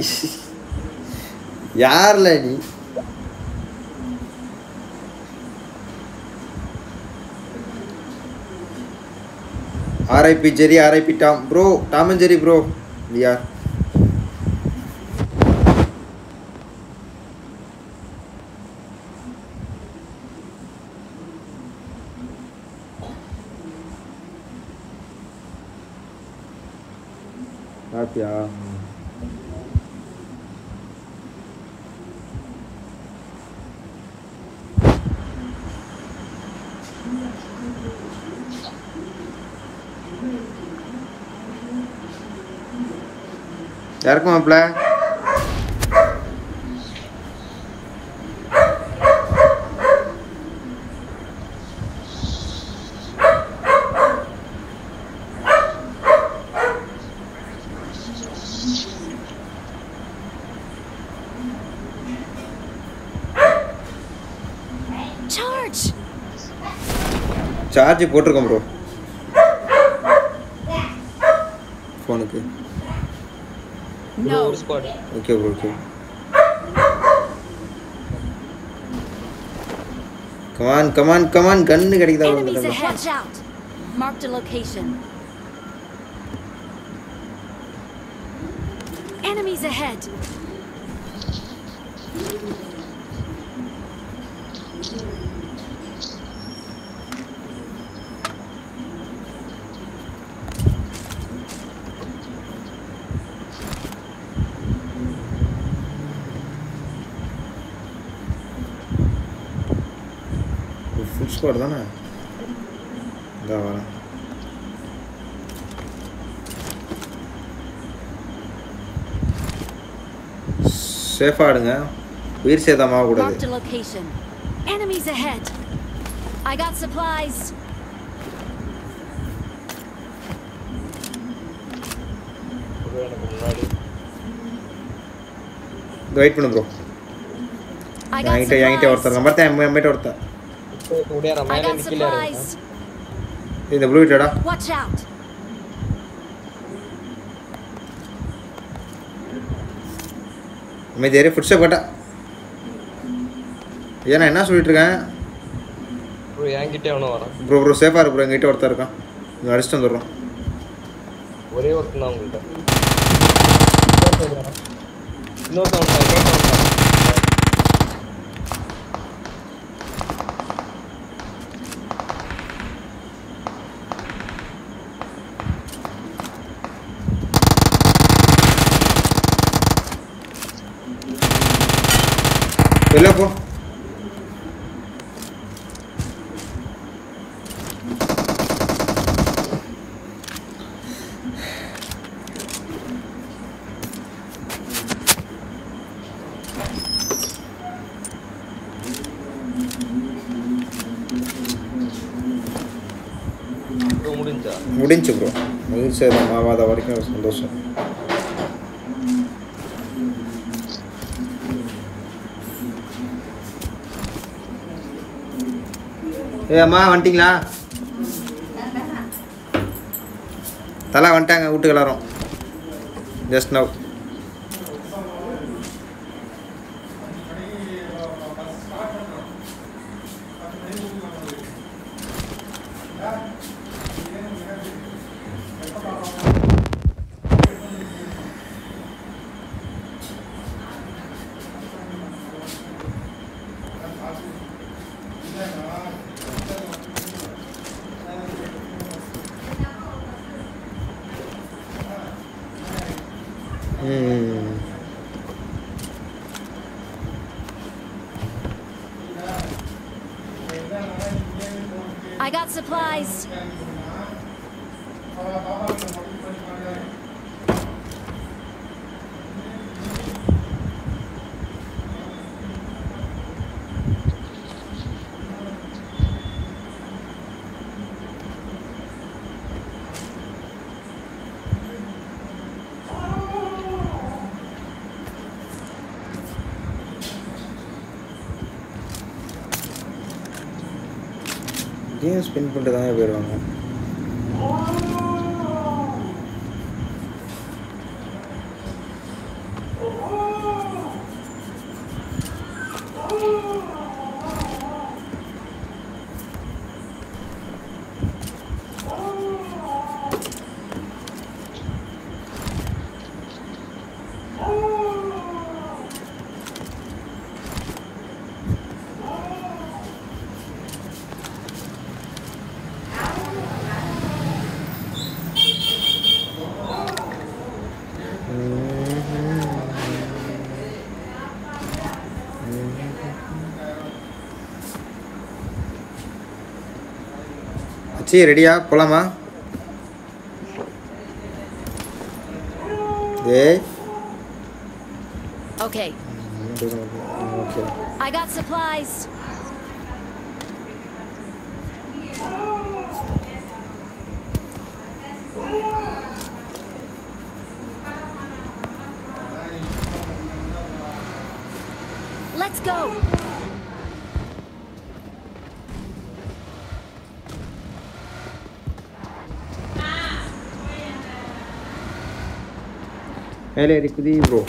S2: யார்ல நீ RIP Jerry RIP Tom and Jerry bro யார் ஹாப்பியா யாருக்கும் மாப்பிள்ள சார்ஜ் போட்டிருக்கோம் ப்ரோ ஃபோனுக்கு
S12: No.
S2: Okay, bro. Okay. Come on. Gun கிடைக்குதா?
S4: Enemies ahead. Watch out. Marked a location. Enemies ahead.
S2: Squad தானே இந்தா வரேன் சேஃபா ஆடுங்க உயிர் சேதமாக கூடாது
S4: Marked a location. Enemies ahead. I got supplies.
S2: Wait பண்ணு ப்ரோ
S4: I got
S2: என்கிட்ட ஒருத்தர்
S4: supplies.
S2: நம்பர் எம்கிட்ட ஒருத்தர்
S11: முடியாத
S4: I
S11: மேலே
S4: got
S11: நிக்கல
S4: supplies.
S2: இந்த ப்ளூ ஹிட்டடா
S4: Watch out.
S2: அமைதியாரே ஃபுட் ஸ்டெப் கட்டா ஏன்னா என்ன சொல்லிட்டு இருக்கேன்
S11: ப்ரோ என்கிட்டே அவனும் வரான்
S2: ப்ரோ சேஃபாக இருக்கு ப்ரோ எங்கிட்ட ஒருத்தர் இருக்கான் இங்கே அடிச்சுட்டு வந்துடுறோம்
S11: ஒரே ஒருத்தன் தான் உங்கள்கிட்ட இன்னொருத்தன்
S2: வெளில போ முடிஞ்சு ப்ரோ முடிஞ்சு ஆகாத வரைக்கும் சந்தோஷம் அம்மா வந்துட்டிங்களா தலா வந்துட்டாங்க வீட்டுக்கு எல்லாரும் just now
S4: I got supplies.
S2: Game spin பண்ணிட்டு தான் போயிடுவாங்க சி ரெடியா போலாமா ஏய்
S4: Okay.
S2: Okay
S4: I got supplies. Let's go.
S2: மேலே இருக்குது bro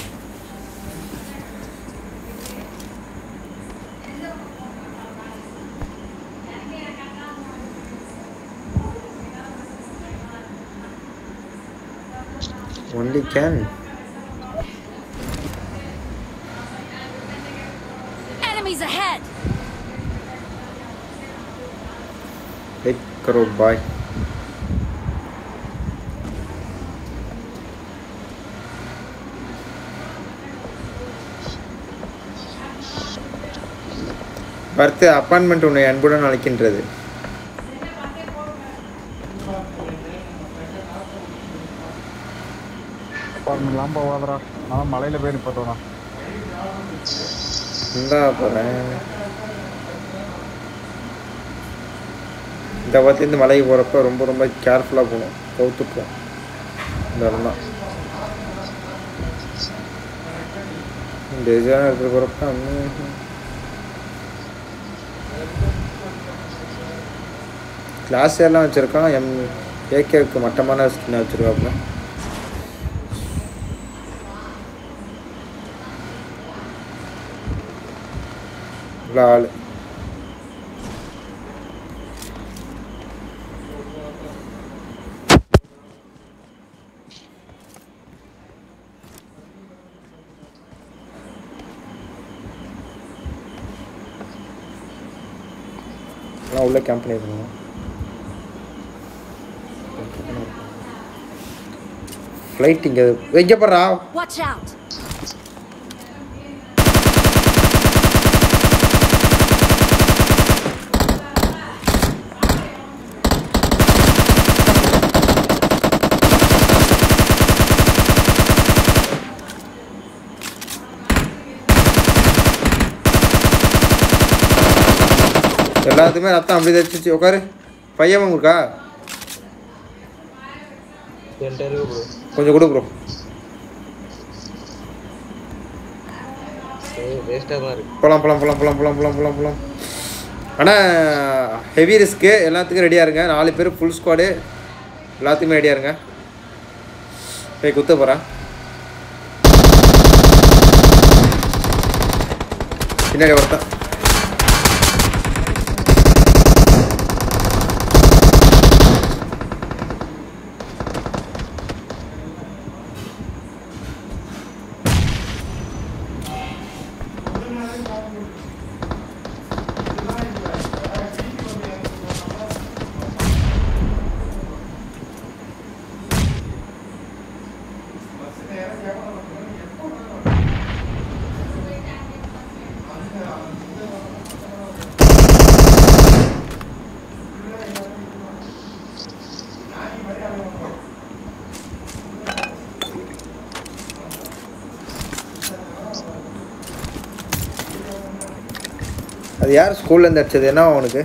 S2: only can
S4: Enemies ahead.
S2: एक करो बाय பர்த் அப்பாயின்மெண்ட் உன்னை அன்புடன் அழைக்கின்றது
S10: அப்பாயின்மெண்ட்லாம் போவாதரா நான் மலையில் போய் நிப்பட்டோண்ணா
S2: இந்தா போகிறேன் இந்த பற்றி மலைக்கு போகிறப்ப ரொம்ப ரொம்ப கேர்ஃபுல்லாக போகணும் கவுத்துப்போம் இந்த இடம் தான் டிசைனாக இருக்கிற போகிறப்ப கிளாஸ் எல்லாம் வச்சுருக்கான். ஏகேவுக்கு மட்டமான ஸ்கின்னாக வச்சுருக்காப்புல. ஆள் உள்ள கேம்ப் பண்ணிருக்கோம். ஃப்ளைட் இங்கே எங்கே போடுறா?
S4: Watch out.
S2: எல்லாத்துக்குமே ரத்தம் அப்படி தச்சிச்சு. உட்காரு. பையன் இருக்கா? கொஞ்சம் கொடு ப்ரோ. போலாம் போலாம் போலாம் போலாம் போலாம் போலாம் போலாம் போலாம். ஆனால் ஹெவி ரிஸ்க்கு. எல்லாத்துக்கும் ரெடியாக இருங்க. 4 பேர் ஃபுல் ஸ்குவாடு. எல்லாத்துக்குமே ரெடியாக இருங்க. போய் குத்த போகிறேன். பின்னாடி ஒருத்தன். அது யார் ஸ்கூல்லேருந்து அடிச்சது? என்ன அவனுக்கு?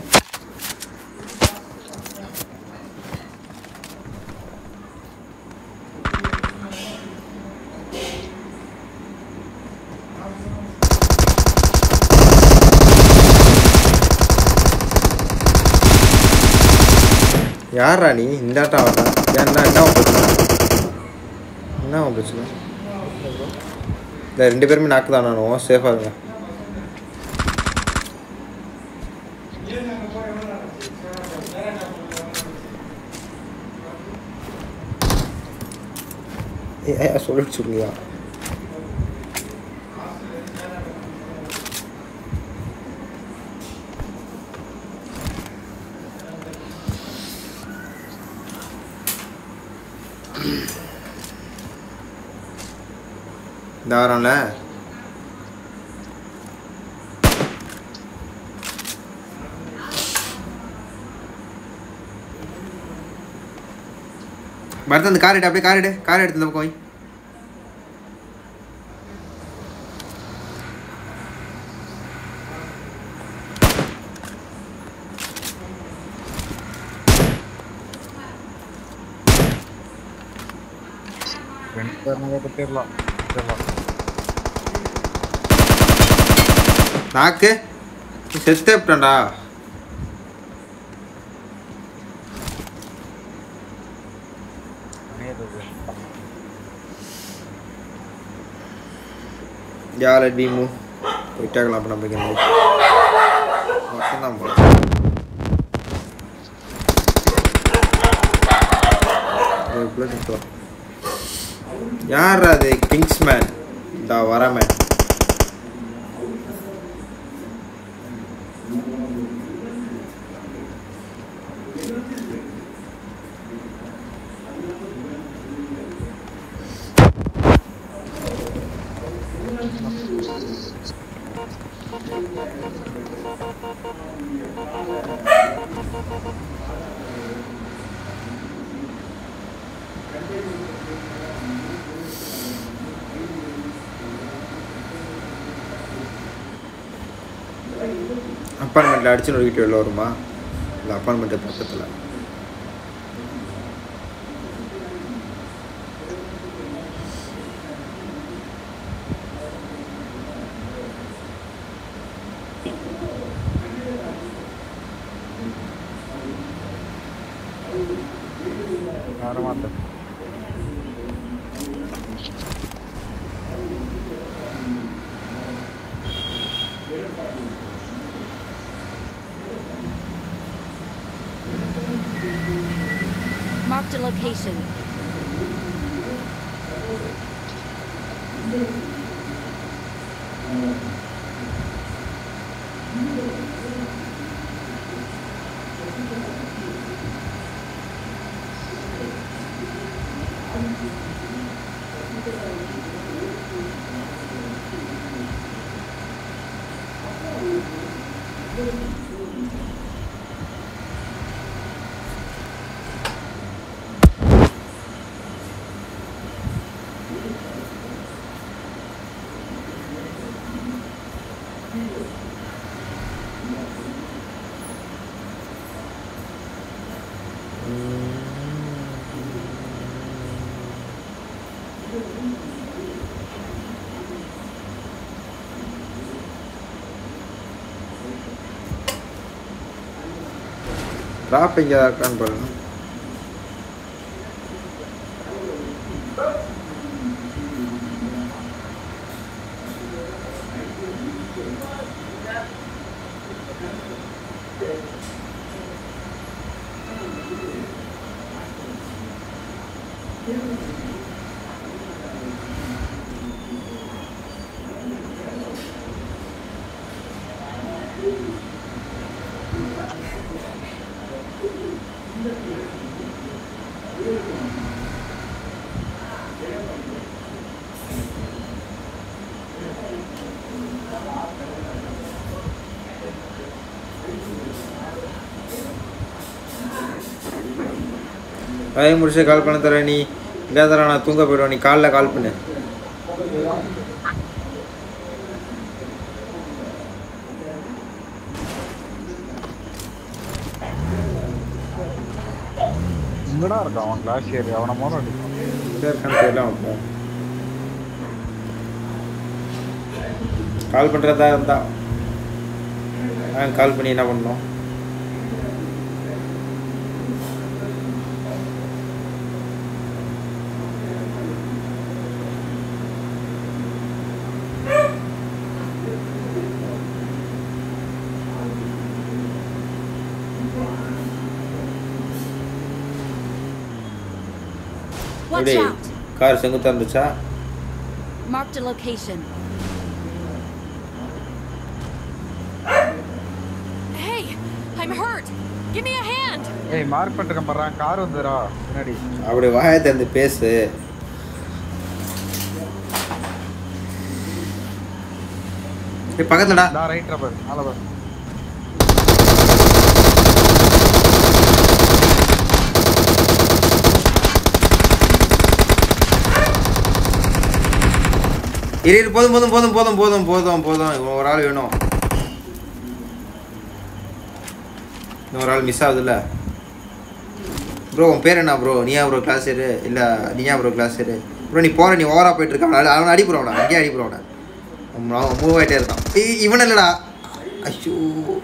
S2: யாரா நீ? இந்தாட்டா வரா? ஏன்னா என்ன பிரச்சனை? இந்த 2 பேருமே நாக்கு தான். நானும் சேஃபாக இருங்க. சொல்லிட்டு சொல்லியா? இந்த வாரம்ல பரத் அந்த கார் எடு. அப்படியே கார் எடுத்து இந்த பக்கம் வை. நாக்கு செத்துட்டான்டா. யார் டீமு போயிட்டாங்களா? அப்போ நம்ம மட்டும்தான் போல. யார் அது? கிங்ஸ்மேன். இந்த வரமேன். அப்பார்ட்மெண்ட்டில் அடிச்சு நொறுக்கிட்டு வெளில வருமா? இல்லை அப்பார்ட்மெண்ட்டு பக்கத்தில்.
S10: மாட்டேன்.
S4: Marked a location.
S2: ட்ராப் எங்கே இருக்கான்னு பாருங்க. வேலையை முடிச்சு கால் பண்ண தர நீ இல்லை தர நான் தூங்க போயிடுவேன். நீ காலைல கால் பண்ணு.
S10: எங்கடா இருக்கான் அவன் கிளாஸ் ஏறி அவனை மோரம் அடிப்பான்.
S2: எங்கே இருக்கான்னு தெரியல. அவன் கால் பண்ணுறதா இருந்தா கால் பண்ணி என்ன பண்ணணும்?
S4: Watch out.
S2: கார் செங்குத்தா இருந்துச்சா?
S4: Marked a location. Hey, I'm hurt. Give me a hand.
S10: ஏய் மார்க் பண்ணிட்டு பண்றான். கார் வந்துடா பின்னாடி.
S2: அப்படி வாயை திறந்து பேசு. ஏய் பக்கத்துலடா.
S10: டா ரைட் ரப்பர். நால பர்.
S2: இரு போதும் போதும் போதும் போதும் போதும் போதும் போதும். ஒரு ஆள் வேணும். ஒரு ஆள் மிஸ் ஆகுதுல்ல ப்ரோ. உன் பேர் என்ன ப்ரோ? நீயா ப்ரோ கிளாஸ் ஏறு? இல்லை நீயா ப்ரோ கிளாஸ் ஏறு ப்ரோ. நீ போகிற நீ ஓவராக போயிட்டு இருக்கான். அவனை அடிப்புறவனா? அங்கேயே அடிப்புறவன. அவன் மூவ் ஆகிட்டே இருக்கான். இவன் இல்லைடா. ஐயோ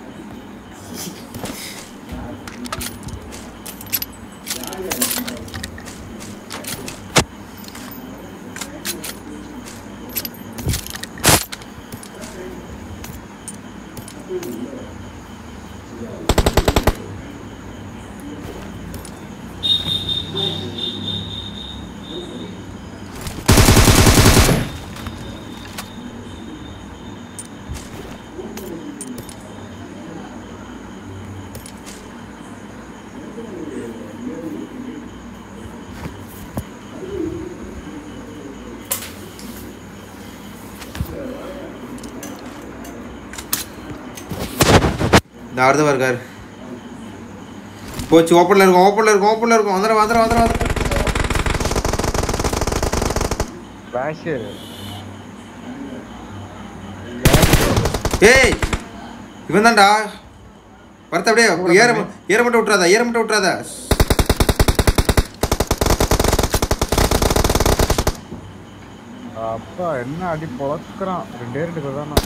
S2: அடுத்த இருக்கார். போச்சு. ஓப்பனில் இருக்கும் ஓப்பனில் இருக்கும் ஓப்பனில் இருக்கும். வந்துடும் வந்துடும் வந்துடும் வந்துடும். ஏய் இவன் தான்டா. வரத்த அப்படியே ஏற மட்டும் விட்டுறாதா. ஏற மட்டும் விட்டுறாதா.
S10: அப்பா என்ன அடி பொழக்கிறான். ரெண்டே ரெண்டு பேர் தான்.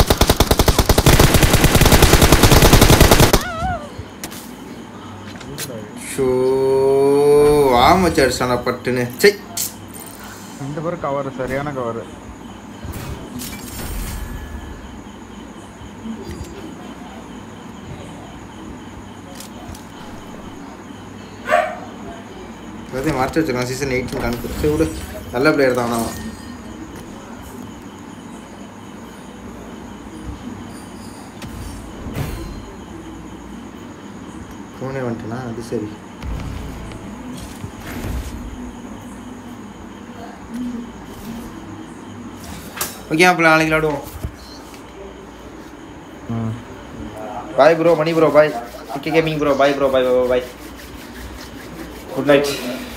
S2: பாம்பு வச்சு அடிச்சானா பட்டுன்னு. சை,
S10: ரெண்டு பேரும் கவர், சரியான கவர்.
S2: எல்லாத்தையும் மறைச்சு வச்சுருக்கான். சீசன் 18 கான்ஃபர். சரி விடு, நல்ல பிளேயர் தான் அவன். ஃபோனே வந்துட்டுனா அது சரி. ஓகே, அப்போ நாளைக்கு விளாடுவோம். பாய் ப்ரோ, மணி bro bye, okay gaming bro bye bro, பாய் பாய் பாய், குட் நைட்.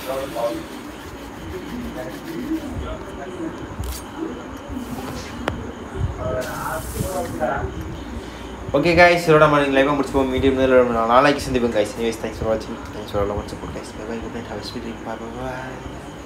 S2: ஓகே கைஸ், இதோட நம்ம லைவாக முடிச்சுப்போம். மீடியம் நாளைக்கு சந்திப்போம் கைஸ். தேங்க்ஸ் ஃபார் வாட்சிங். தேங்க்ஸ் ஃபார் ஆல் வாட்சிங். Guys bye by, good night, have a sweet dream. Bye bye.